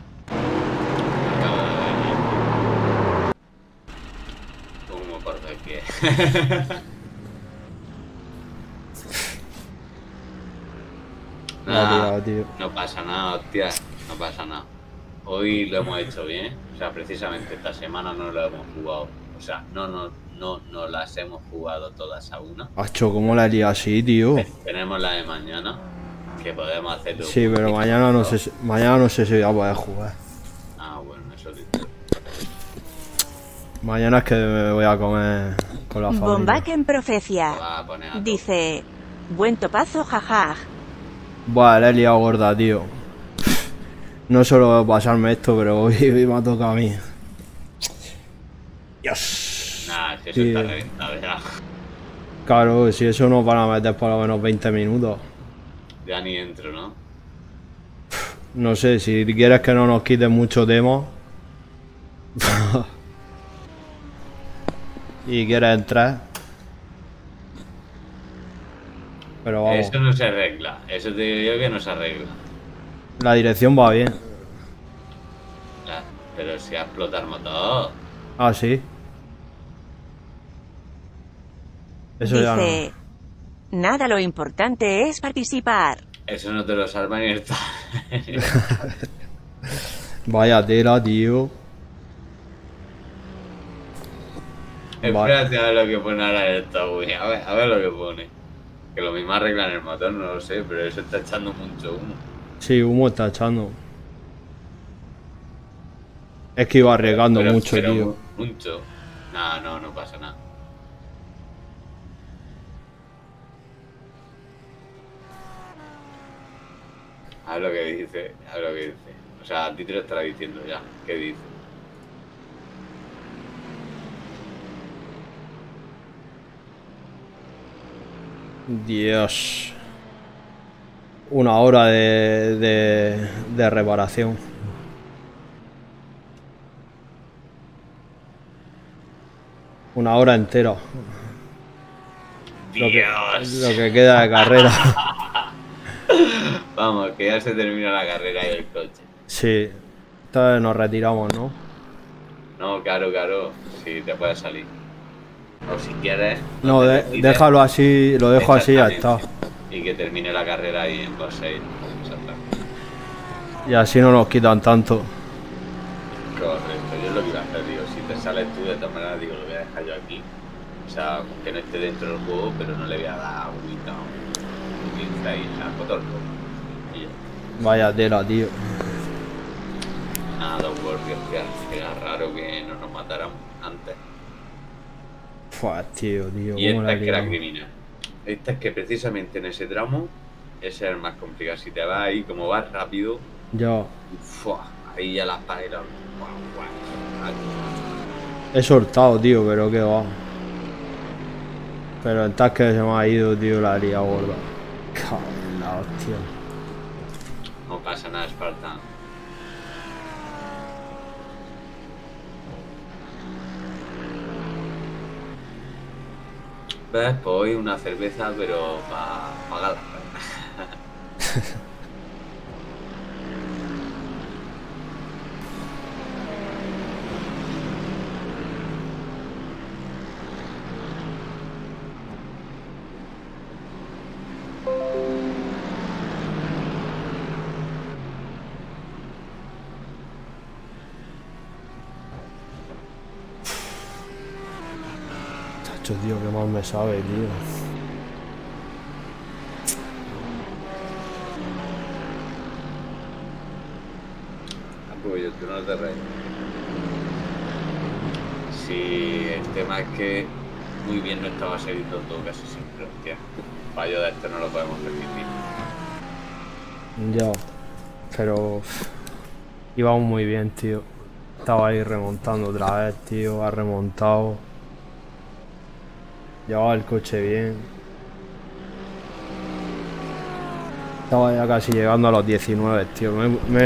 ¿Cómo corto el pie? Nada, Tío. no pasa nada, hostia. No pasa nada. Hoy lo hemos hecho bien. O sea, precisamente esta semana no lo hemos jugado. O sea, no las hemos jugado todas a una. Hacho, ¿cómo la haría así, tío? Tenemos la de mañana, que podemos hacerlo. Sí, pero mañana no sé si voy a poder jugar. Ah, bueno, eso dice. Mañana es que me voy a comer con la familia. Bombac en profecia. Va a poner a Dice, buen topazo, jajaj. Buah, la he liado gorda, tío. No suelo pasarme esto, pero hoy me ha tocado a mí. Dios. Nah, si eso Tío. está reventado ya. Claro, si eso nos van a meter por lo menos 20 minutos. Ya ni entro, ¿no? No sé, si quieres que no nos quiten mucho tema. Y quieres entrar. Pero vamos, Eso no se arregla. Eso te digo yo que no se arregla. la dirección va bien. Ya, pero si a explotar motor. Ah, sí. Eso ya no. Dice, nada, lo importante es participar. Eso no te lo salva ni el Vaya tela, tío. Espérate a ver lo que pone ahora esto, güey. A ver lo que pone. Que lo mismo arreglan el motor, no lo sé, pero eso está echando mucho humo. Sí, humo está echando. Es que iba arriesgando mucho, pero tío. Mucho. No pasa nada. A ver lo que dice, O sea, a ti te lo estará diciendo ya. ¿Qué dice? Dios. Una hora de reparación. Una hora entera. Lo que queda de carrera. Vamos, que ya se termina la carrera y el coche. Sí. Entonces nos retiramos, ¿no? No, claro. Sí, te puedes salir. O si quieres. No, te retires. déjalo así, lo dejo así y ya está. Y que termine la carrera ahí en Corsair. Y así no nos quitan tanto. Correcto, yo es lo que iba a hacer, digo, si te sales tú de todas maneras, digo, lo voy a dejar yo aquí. O sea, que no esté dentro del juego, pero no le voy a dar agüita o 15 ahí, la foto y ya. Vaya tela, tío. Nada, dos guardias, que era raro que no nos mataran antes. Fua, tío. Y ¿Cómo esta la es que era liamos? criminal. Esta es que precisamente en ese tramo, ese es el más complicado. Si te vas ahí, como vas rápido, Ya. ¡fua! Ahí ya las paredes. He soltado, tío, pero qué va. Pero el tasque se me ha ido, tío, la haría gorda. Cago en la hostia. No pasa nada, Spartan. ¿Ves? Pues hoy una cerveza, pero para pagar las penas. Tacho, tío, qué mal me sabe, tío. Apoyo, tú no te reís. Sí, el tema es que muy bien no estaba saliendo todo casi siempre, hostia. Fallo de esto no lo podemos permitir. Ya. Pero íbamos muy bien, tío. Estaba ahí remontando otra vez, tío. Ha remontado. Llevaba el coche bien. Estaba ya casi llegando a los 19, tío.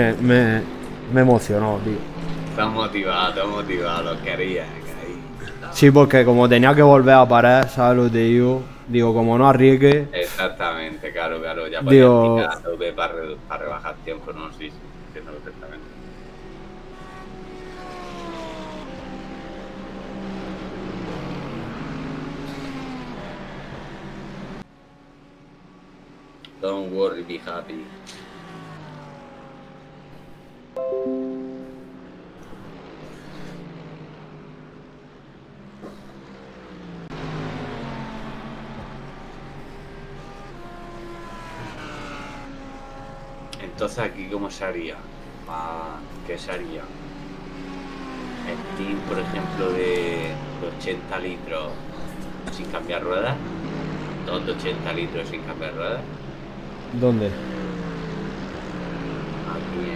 Me emocionó, tío. Estás motivado, lo quería, que ahí. Sí, porque como tenía que volver a parar, ¿sabes lo que te digo? Digo, como no arriesgue. Exactamente, claro, ya podías Digo, tirar a tope para rebajar tiempo, ¿no? Sí, entiendo perfectamente. Don't worry, be happy. Entonces aquí ¿cómo se haría? ¿Qué se haría? El team, por ejemplo, de 80 litros sin cambiar ruedas. Dos de 80 litros sin cambiar ruedas. ¿dónde? Aquí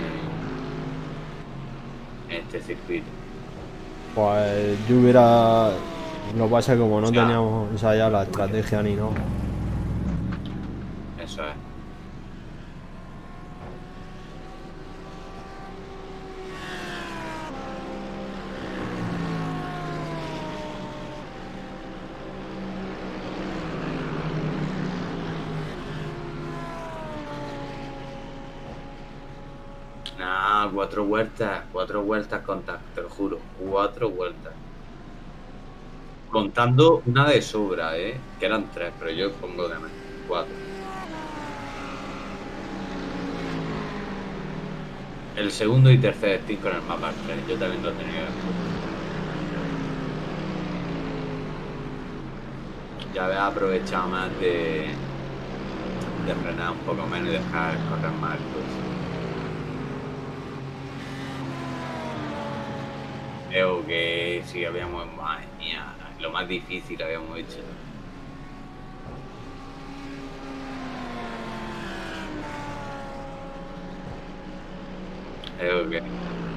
en este circuito. Pues yo hubiera... Lo que pasa es que como no O sea, teníamos ensayado la estrategia ni no. Eso es. Nah, 4 vueltas contadas, te lo juro, 4 vueltas. Contando una de sobra, que eran 3, pero yo pongo de menos, 4. El segundo y tercer stick con el mapa 3, yo también lo tenía. Ya había aprovechado más de frenar un poco menos y dejar correr más el coche. Creo que sí habíamos, madre mía, lo más difícil habíamos hecho. Creo que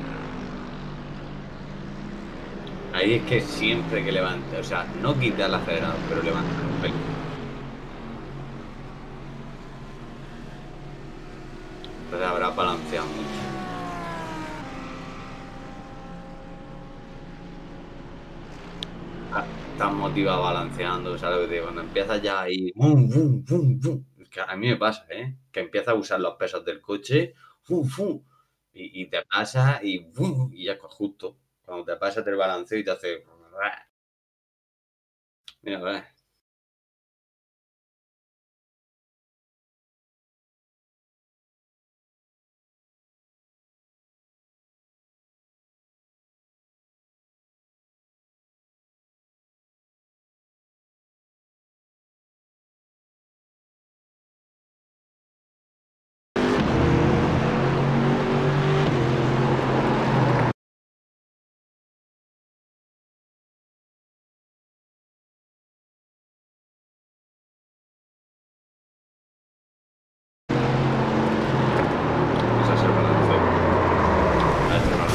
ahí es que siempre que levante, o sea, no quita el acelerador, pero levanta un pelín. Entonces habrá balanceado mucho. Estás motivado balanceando, ¿sabes lo que te digo? Cuando empiezas ya ahí, ¡bum, bum, bum, bum! Es que a mí me pasa, que empiezas a usar los pesos del coche, ¡fum, fum! Y te pasa y ¡bum! Y ya justo. Cuando te pasa te el balanceo y te hace... Mira, ¿ves? Ese es el balanceo. Ese es el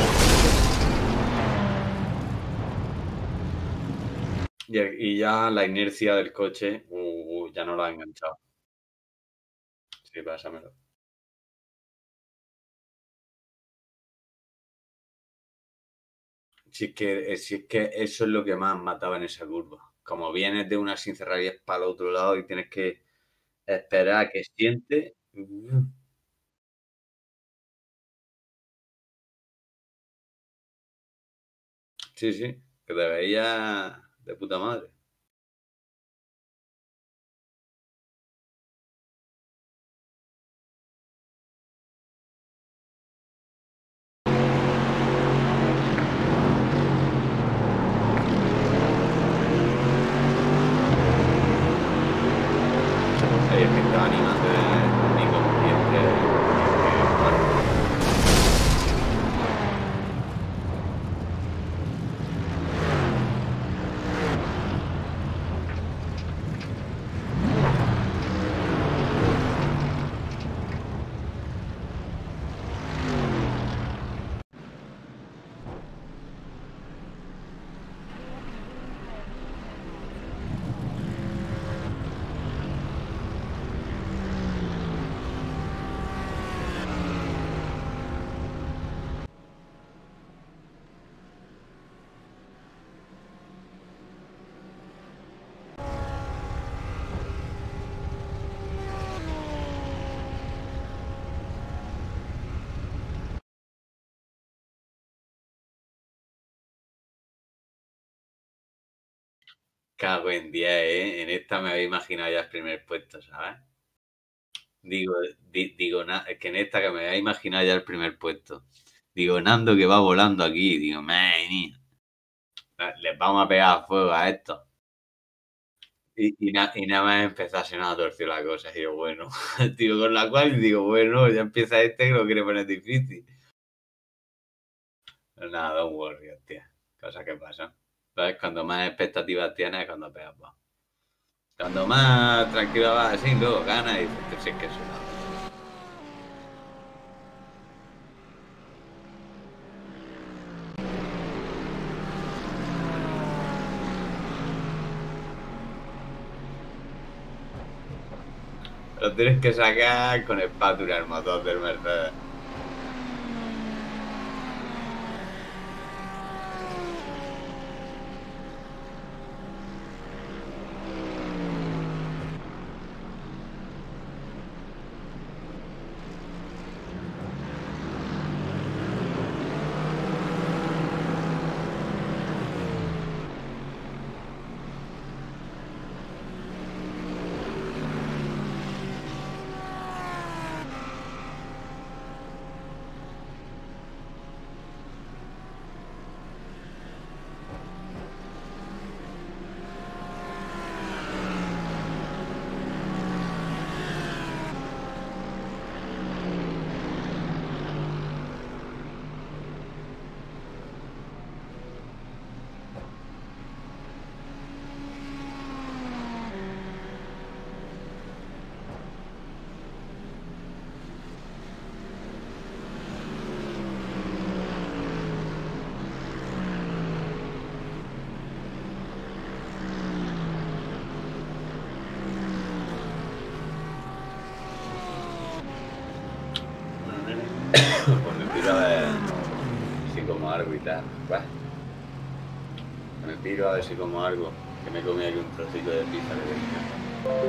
balanceo. Y ya la inercia del coche, ya no lo ha enganchado. Sí, pásamelo. Si es que eso es lo que más mataba en esa curva. Como vienes de una sin cerrar y es para el otro lado y tienes que esperar a que siente. Sí, sí, que te veía de puta madre. Ahí es que estaba animando mi consciente. Cago en 10, ¿eh? En esta me había imaginado ya el primer puesto, ¿sabes? Digo, que en esta que me había imaginado ya el primer puesto. Digo, Nando que va volando aquí. Digo, madre mía. Les vamos a pegar fuego a esto. Y nada más empezar, se nos ha torcido la cosa. Y digo, bueno, digo, con la cual digo, bueno, ya empieza este que lo quiere poner difícil. Pero nada, don't worry, hostia. Cosas que pasan. ¿Sabes? Cuando más expectativas tienes es cuando pegas más. Cuando más tranquilo vas así, luego ganas y dices, tú sí que es una. Lo tienes que sacar con espátula el motor del Mercedes. Pues me piro a ver si como algo y tal. Bah. Me piro a ver si como algo. Que me comí aquí un trocito de pizza que tenía.